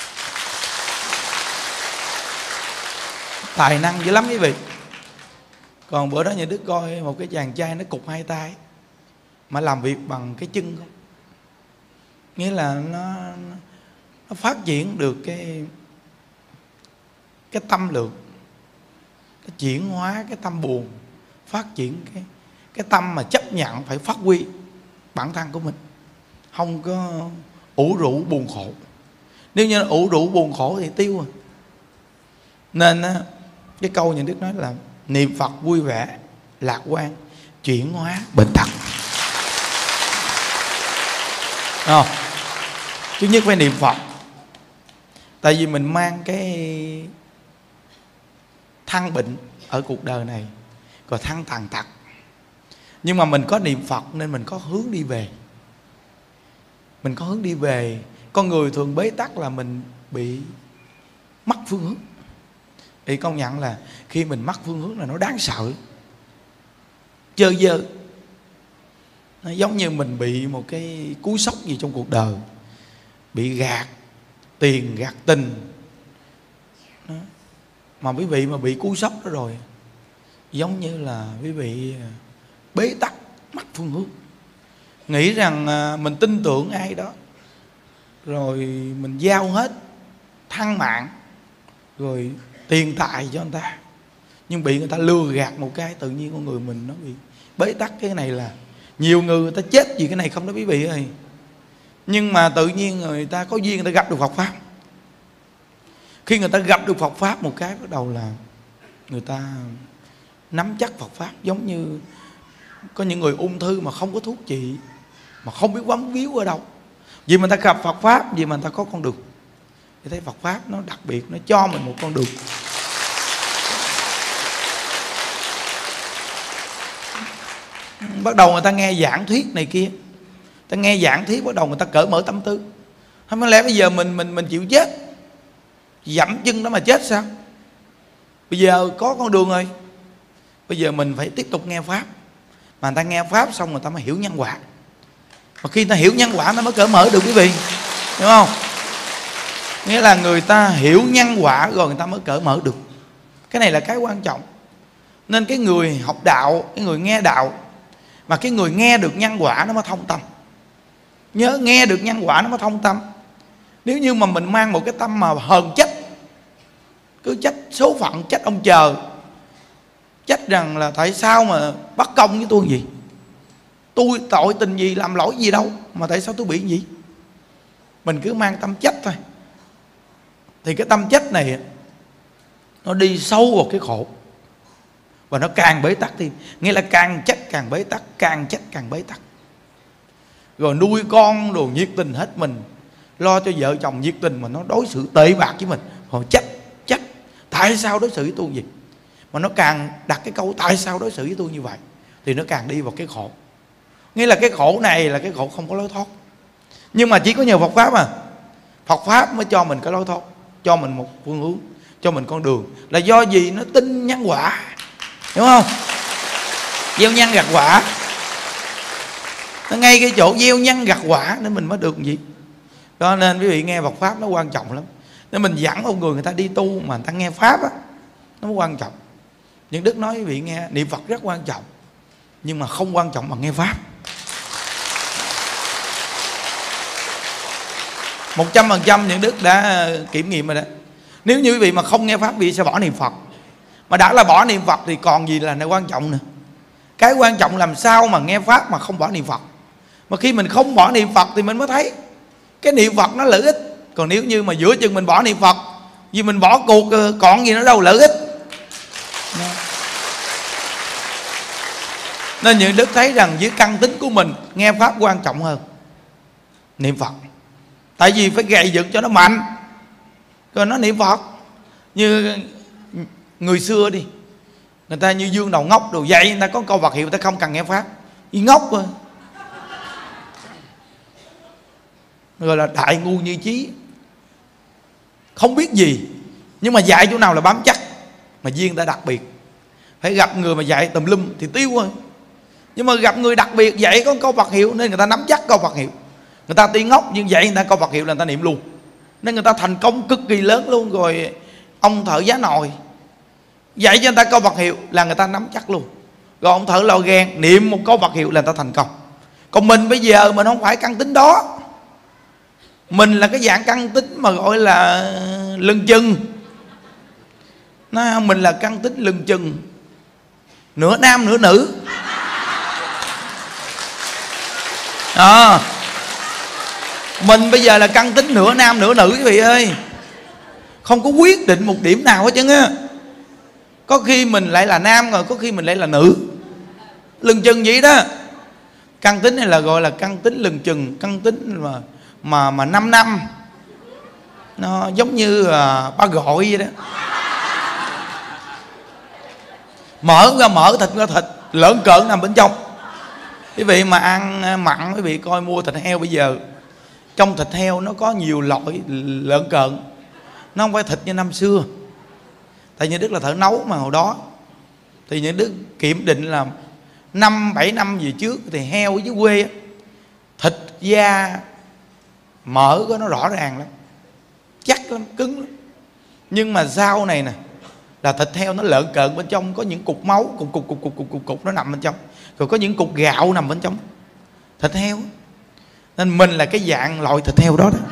Speaker 1: tài năng dữ lắm quý vị. Còn bữa đó nhà Đức coi một cái chàng trai nó cục hai tay mà làm việc bằng cái chân không, nghĩa là nó nó phát triển được cái cái tâm lượng, nó chuyển hóa cái tâm buồn, phát triển cái cái tâm mà chấp nhận phải phát huy bản thân của mình, không có ủ rũ buồn khổ. Nếu như ủ rũ buồn khổ thì tiêu rồi. Nên cái câu nhà Đức nói là niệm Phật vui vẻ, lạc quan, chuyển hóa bệnh tật. Không? Thứ nhất phải niệm Phật. Tại vì mình mang cái thân bệnh ở cuộc đời này, còn thân tàn tật. Nhưng mà mình có niệm Phật nên mình có hướng đi về. Mình có hướng đi về. Con người thường bế tắc là mình bị mất phương hướng. Thì công nhận là khi mình mất phương hướng là nó đáng sợ, chơ vơ. Nó giống như mình bị một cái cú sốc gì trong cuộc đời, bị gạt tiền, gạt tình đó. Mà quý vị mà bị cú sốc đó rồi, giống như là quý vị bế tắc, mất phương hướng, nghĩ rằng mình tin tưởng ai đó, rồi mình giao hết thân mạng rồi tiền tài cho người ta, nhưng bị người ta lừa gạt một cái, tự nhiên con người mình nó bị bế tắc. Cái này là nhiều người người ta chết vì cái này không đó quý vị ơi. Nhưng mà tự nhiên người ta có duyên, người ta gặp được Phật Pháp. Khi người ta gặp được Phật Pháp một cái, bắt đầu là người ta nắm chắc Phật Pháp. Giống như có những người ung thư mà không có thuốc trị, mà không biết quán víu ở đâu, vì mà người ta gặp Phật Pháp, vì mà người ta có con đường. Thì thấy Phật Pháp nó đặc biệt, nó cho mình một con đường. Bắt đầu người ta nghe giảng thuyết này kia, ta nghe giảng thuyết bắt đầu người ta cởi mở tâm tư. Không lẽ bây giờ mình mình mình chịu chết, dẫm chân đó mà chết sao? Bây giờ có con đường rồi, bây giờ mình phải tiếp tục nghe pháp. Mà người ta nghe pháp xong người ta mới hiểu nhân quả. Mà khi ta hiểu nhân quả nó mới cởi mở được quý vị, hiểu không? Nghĩa là người ta hiểu nhân quả rồi người ta mới cởi mở được. Cái này là cái quan trọng. Nên cái người học đạo, cái người nghe đạo, mà cái người nghe được nhân quả nó mới thông tâm. Nhớ nghe được nhân quả nó mới thông tâm. Nếu như mà mình mang một cái tâm mà hờn trách, cứ trách số phận, trách ông trời, trách rằng là tại sao mà bắt công với tôi gì, tôi tội tình gì, làm lỗi gì đâu mà tại sao tôi bị gì. Mình cứ mang tâm trách thôi, thì cái tâm trách này nó đi sâu vào cái khổ, và nó càng bế tắc thêm. Nghĩa là càng trách càng bế tắc, càng trách càng bế tắc. Rồi nuôi con đồ nhiệt tình hết mình, lo cho vợ chồng nhiệt tình mà nó đối xử tệ bạc với mình, rồi trách trách tại sao đối xử với tôi gì. Mà nó càng đặt cái câu tại sao đối xử với tôi như vậy thì nó càng đi vào cái khổ. Nghĩa là cái khổ này là cái khổ không có lối thoát. Nhưng mà chỉ có nhờ Phật Pháp, à Phật Pháp mới cho mình cái lối thoát, cho mình một phương hướng, cho mình con đường. Là do gì? Nó tin nhân quả, hiểu không? Gieo nhân gặt quả. Nó ngay cái chỗ gieo nhân gặt quả nên mình mới được gì. Cho nên quý vị nghe Phật Pháp nó quan trọng lắm. Nên mình dẫn một người người ta đi tu mà người ta nghe Pháp á, nó mới quan trọng. Những Đức nói quý vị nghe, niệm Phật rất quan trọng, nhưng mà không quan trọng bằng nghe Pháp. Một trăm phần trăm những Đức đã kiểm nghiệm rồi đó. Nếu như quý vị mà không nghe Pháp, quý vị sẽ bỏ niệm Phật. Mà đã là bỏ niệm Phật thì còn gì là quan trọng nữa. Cái quan trọng làm sao mà nghe Pháp mà không bỏ niệm Phật. Mà khi mình không bỏ niệm Phật thì mình mới thấy cái niệm Phật nó lợi ích. Còn nếu như mà giữa chừng mình bỏ niệm Phật, vì mình bỏ cuộc còn gì nữa đâu lợi ích. Nên những Đức thấy rằng với căn tính của mình, nghe Pháp quan trọng hơn niệm Phật. Tại vì phải gầy dựng cho nó mạnh, rồi nó niệm Phật. Như người xưa đi, người ta như Dương Đầu Ngốc đồ dạy, người ta có câu vật hiệu, người ta không cần nghe Pháp, như ngốc rồi. Gọi là đại ngu như trí, không biết gì, nhưng mà dạy chỗ nào là bám chắc. Mà duyên ta đặc biệt, phải gặp người mà dạy tùm lum thì tiêu rồi. Nhưng mà gặp người đặc biệt dạy có câu Phật hiệu nên người ta nắm chắc câu Phật hiệu. Người ta tuy ngốc nhưng dạy người ta câu Phật hiệu là người ta niệm luôn, nên người ta thành công cực kỳ lớn luôn. Rồi ông thợ giá nồi dạy cho người ta câu Phật hiệu là người ta nắm chắc luôn. Rồi ông thợ lò ghen niệm một câu Phật hiệu là người ta thành công. Còn mình bây giờ mình không phải căn tính đó. Mình là cái dạng căn tính mà gọi là lưng chừng. Nó, mình là căn tính lưng chừng, nửa nam nửa nữ. À, mình bây giờ là căn tính nửa nam nửa nữ quý vị ơi. Không có quyết định một điểm nào hết trơn á. Có khi mình lại là nam rồi, có khi mình lại là nữ. Lưng chừng vậy đó. Căn tính này là gọi là căn tính lưng chừng, căn tính mà mà mà năm năm. Nó giống như uh, ba gọi vậy đó. Mở ra mở, thịt ra thịt, lợn cợn nằm bên trong. Quý vị mà ăn mặn, quý vị coi mua thịt heo bây giờ, trong thịt heo nó có nhiều loại lợn cợn. Nó không phải thịt như năm xưa. Tại như Đức là thợ nấu mà hồi đó, thì những Đức kiểm định là năm bảy năm về trước thì heo ở dưới quê thịt da mỡ của nó rõ ràng lắm, chắc lắm, cứng lắm. Nhưng mà sau này nè là thịt heo nó lợn cợn, bên trong có những cục máu, cục cục cục cục cục cục, cục nó nằm bên trong, rồi có những cục gạo nằm bên trong thịt heo. Nên mình là cái dạng loại thịt heo đó đó,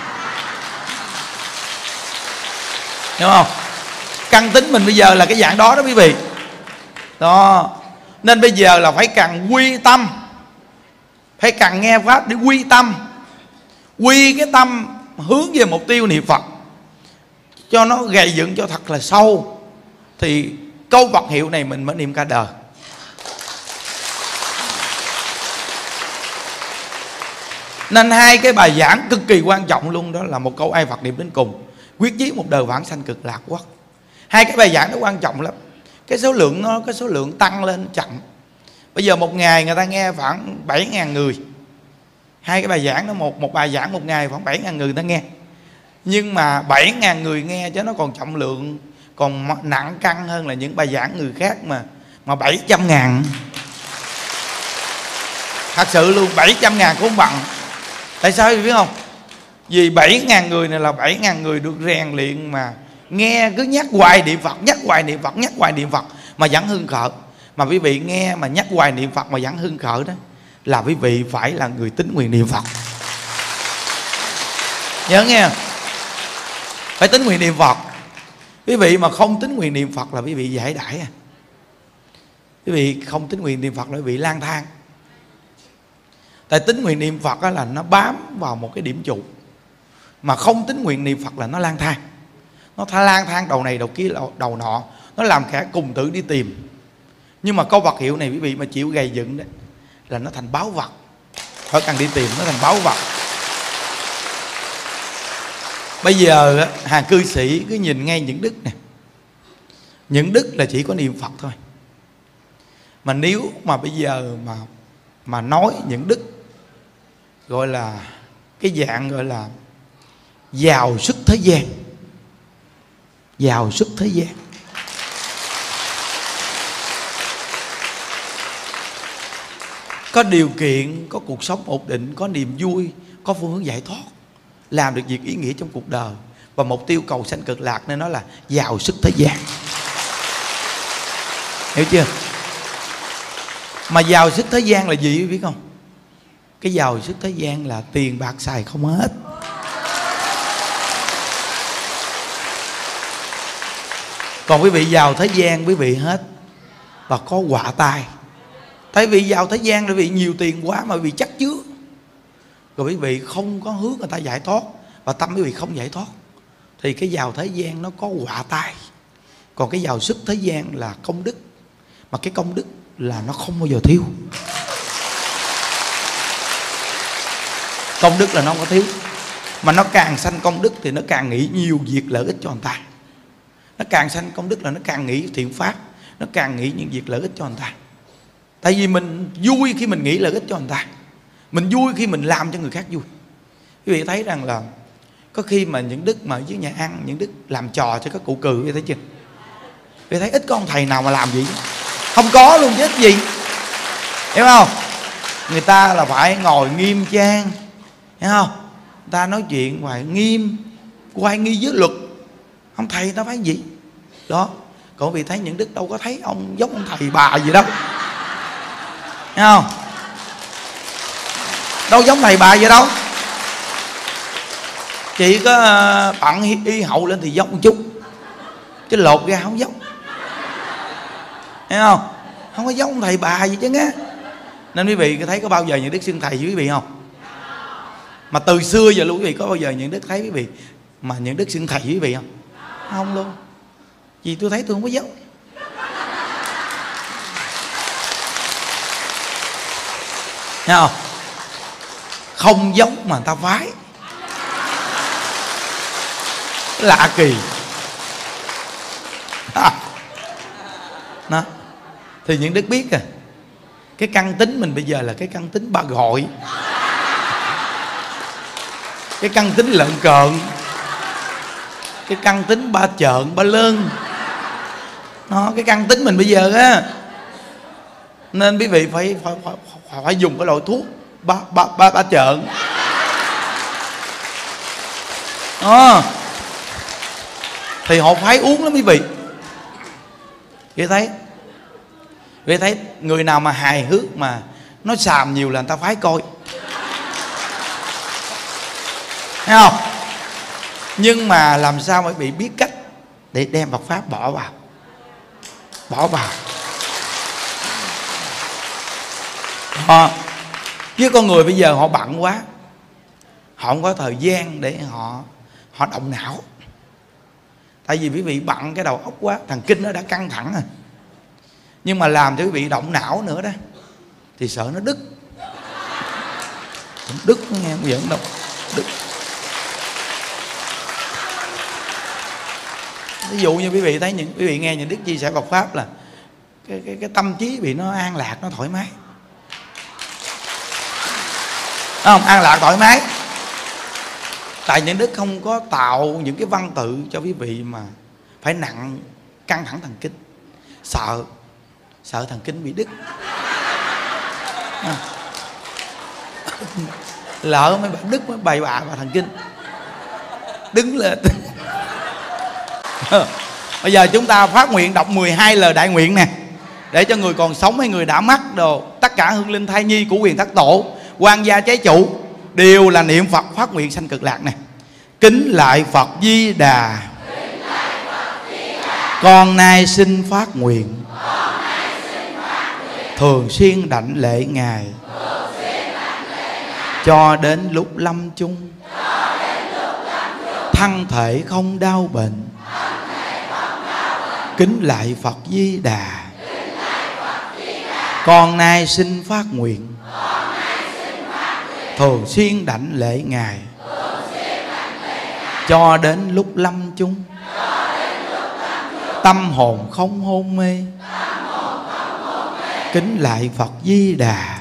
Speaker 1: hiểu không? Căn tính mình bây giờ là cái dạng đó đó quý vị. Đó. Nên bây giờ là phải cần quy tâm, phải cần nghe Pháp để quy tâm, quy cái tâm hướng về mục tiêu niệm Phật cho nó gầy dựng cho thật là sâu, thì câu Phật hiệu này mình mới niệm cả đời. Nên hai cái bài giảng cực kỳ quan trọng luôn, đó là một câu ai Phật niệm đến cùng, quyết chí một đời vãng sanh cực lạc quốc. Hai cái bài giảng đó quan trọng lắm. Cái số lượng nó cái số lượng tăng lên chậm, Bây giờ một ngày người ta nghe khoảng bảy ngàn người. Hai cái bài giảng đó, một một bài giảng một ngày khoảng bảy ngàn người người ta nghe. Nhưng mà bảy ngàn người nghe chứ nó còn trọng lượng, còn nặng cân hơn là những bài giảng người khác mà mà bảy trăm ngàn. Thật sự luôn, bảy trăm ngàn cũng không bằng. Tại sao biết không? Vì bảy ngàn người này là bảy ngàn người được rèn luyện mà nghe cứ nhắc hoài niệm Phật, nhắc hoài niệm Phật, nhắc hoài niệm Phật mà vẫn hưng khởi. Mà quý vị nghe mà nhắc hoài niệm Phật mà vẫn hưng khởi đó là quý vị phải là người tín nguyện niệm Phật. Nhớ nghe, phải tín nguyện niệm Phật. Quý vị mà không tín nguyện niệm Phật là quý vị giải đãi à. Quý vị không tín nguyện niệm Phật là quý vị lang thang. Tại tín nguyện niệm Phật là nó bám vào một cái điểm trụ, mà không tín nguyện niệm Phật là nó lang thang. Nó tha lang thang đầu này đầu kia đầu nọ, nó làm cả cùng tử đi tìm. Nhưng mà câu vật hiệu này quý vị mà chịu gầy dựng đấy là nó thành báu vật, khỏi cần đi tìm, nó thành báu vật. Bây giờ hàng cư sĩ cứ nhìn ngay những đức này. Những đức là chỉ có niệm Phật thôi. Mà nếu mà bây giờ mà mà nói những đức gọi là cái dạng gọi là giàu sức thế gian, giàu sức thế gian, có điều kiện, có cuộc sống ổn định, có niềm vui, có phương hướng giải thoát, làm được việc ý nghĩa trong cuộc đời và mục tiêu cầu sanh cực lạc, nên nó là giàu sức thế gian. Hiểu chưa? Mà giàu sức thế gian là gì biết không? Cái giàu sức thế gian là tiền bạc xài không hết. Còn quý vị giàu thế gian quý vị hết và có họa tai. Tại vì giàu thế gian là vì nhiều tiền quá mà quý vị chắc chứa, rồi quý vị không có hướng người ta giải thoát và tâm quý vị không giải thoát, thì cái giàu thế gian nó có họa tai. Còn cái giàu sức thế gian là công đức, mà cái công đức là nó không bao giờ thiếu. Công đức là nó không có thiếu. Mà nó càng sanh công đức thì nó càng nghĩ nhiều việc lợi ích cho người ta. Nó càng sanh công đức là nó càng nghĩ thiện pháp, nó càng nghĩ những việc lợi ích cho người ta. Tại vì mình vui khi mình nghĩ lợi ích cho người ta, mình vui khi mình làm cho người khác vui. Quý vị thấy rằng là có khi mà những đức mà ở dưới nhà ăn, những đức làm trò cho các cụ cười, quý vị thấy chưa? Quý vị thấy ít có ông thầy nào mà làm gì, không có luôn chứ ít gì. Hiểu không? Người ta là phải ngồi nghiêm trang, hiểu không? Người ta nói chuyện phải nghiêm, quay nghi với luật. Ông thầy người ta phải gì đó. Còn vì thấy những đức đâu có thấy ông giống ông thầy bà gì đâu, thấy không? Đâu giống thầy bà gì đâu. Chỉ có bận y hậu lên thì giống một chút, chứ lột ra không giống, thấy không? Không có giống thầy bà gì chứ á. Nên quý vị có thấy có bao giờ những đức xưng thầy với quý vị không? Mà từ xưa giờ luôn quý vị có bao giờ những đức thấy quý vị mà những đức xưng thầy với quý vị không? Không luôn. Vì tôi thấy tôi không có giống. Thấy không? Không giống mà người ta phái, lạ kỳ à. Đó. Thì những đức biết à, cái căn tính mình bây giờ là cái căn tính ba gọi, cái căn tính lợn cợn, cái căn tính ba trợn ba lơn. Nó cái căn tính mình bây giờ á, nên quý vị phải phải, phải, phải dùng cái loại thuốc ba ba ba, ba trợn à. Thì họ phải uống lắm quý vị. Quý thấy Quý thấy người nào mà hài hước mà nó xàm nhiều là người ta phái coi, thấy không? Nhưng mà làm sao mà bị biết cách để đem Phật pháp bỏ vào, bỏ vào à. Với con người bây giờ họ bận quá, họ không có thời gian để họ họ động não. Tại vì quý vị bận cái đầu óc quá, thần kinh nó đã căng thẳng rồi. Nhưng mà làm cho quý vị động não nữa đó thì sợ nó đứt. Đứt nó nghe không giỡn đâu, đứt. Ví dụ như quý vị thấy những quý vị nghe những đức chia sẻ Phật pháp là cái, cái, cái tâm trí bị nó an lạc, nó thoải mái. Đúng không? An lạc thoải mái. Tại những đức không có tạo những cái văn tự cho quý vị mà phải nặng căng thẳng thần kinh, sợ sợ thần kinh bị đứt. À. Lỡ mấy bà đứt mấy bày bạ và thần kinh đứng lên. Bây giờ chúng ta phát nguyện đọc mười hai lời đại nguyện nè, để cho người còn sống hay người đã mất đồ, tất cả hương linh thai nhi của quyền thất tổ, quan gia trái chủ đều là niệm Phật phát nguyện sanh cực lạc nè. Kính lại Phật Di Đà, con nay xin phát nguyện thường xuyên đảnh lễ Ngài cho đến lúc lâm chung, thân thể không đau bệnh. Kính lại Phật Di Đà, con nay xin phát nguyện thường xuyên đảnh lễ Ngài cho đến lúc lâm chung, tâm hồn không hôn mê. Kính lại Phật Di Đà,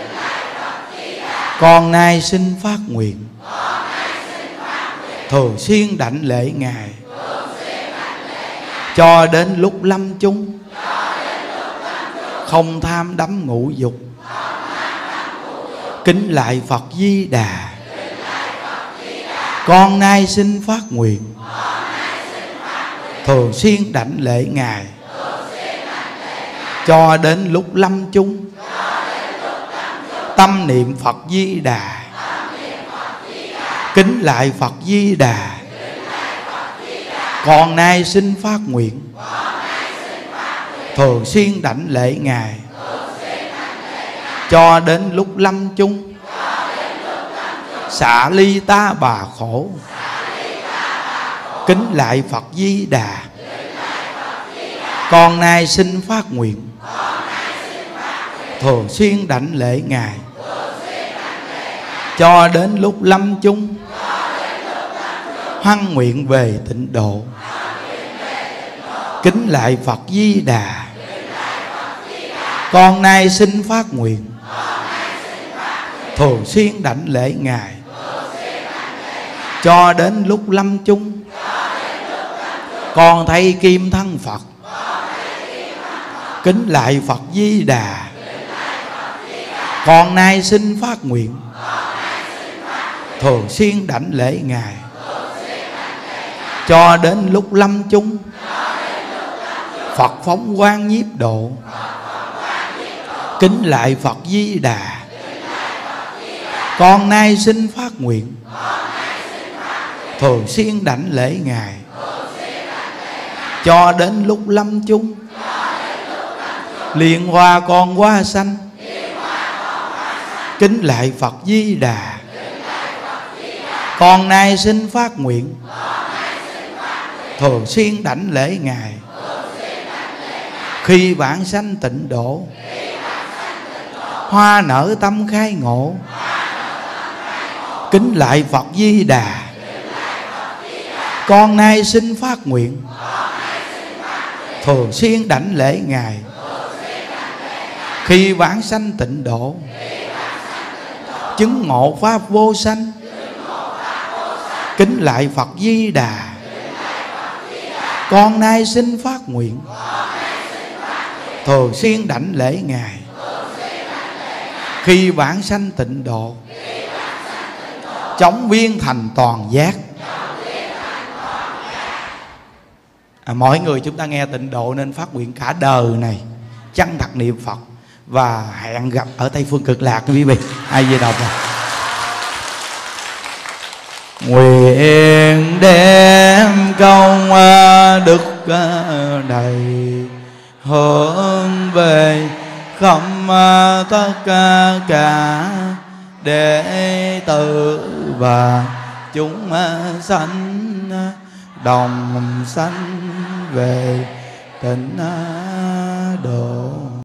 Speaker 1: con nay xin phát nguyện thường xuyên đảnh lễ Ngài cho đến lúc lâm chung, không tham đắm ngũ dục. Kính lại Phật Di Đà, con nay xin phát nguyện thường xuyên đảnh lễ Ngài cho đến lúc lâm chung, tâm niệm Phật Di Đà. Kính lại Phật Di Đà, con nay xin phát nguyện thường xuyên đảnh lễ Ngài cho đến lúc lâm chung, xả ly ta bà khổ. Kính lại Phật Di Đà, con nay xin phát nguyện thường xuyên đảnh lễ Ngài cho đến lúc lâm chung, hoan nguyện về tịnh độ. Kính lại Phật Di Đà, con nay xin phát nguyện thường xuyên đảnh lễ Ngài cho đến lúc lâm chung, con thấy kim thân Phật. Kính lại Phật Di Đà, con nay xin phát nguyện thường xuyên đảnh lễ Ngài cho đến lúc lâm chung, Phật phóng quang nhiếp độ. Kính lại Phật Di Đà, con nay xin phát nguyện thường xuyên đảnh lễ Ngài cho đến lúc lâm chung, liền hoa con hoa xanh. Kính lại Phật Di Đà, con nay xin phát nguyện thường xuyên đảnh lễ Ngài khi vãng sanh tịnh độ, hoa nở tâm khai ngộ. Kính lại Phật Di Đà, con nay xin phát nguyện thường xuyên đảnh lễ Ngài khi vãng sanh tịnh độ, chứng ngộ pháp vô sanh. Kính lại Phật Di Đà, con nay xin phát nguyện thường xuyên đảnh lễ Ngài khi vãng sanh tịnh độ, chóng viên thành toàn giác. À, mọi người chúng ta nghe tịnh độ nên phát nguyện cả đời này chân thật niệm Phật và hẹn gặp ở Tây Phương Cực Lạc quý vị. Ai về đọc rồi. Nguyện đem công đức đầy hướng về khắp tất cả đệ tử và chúng sanh đồng sanh về tịnh độ.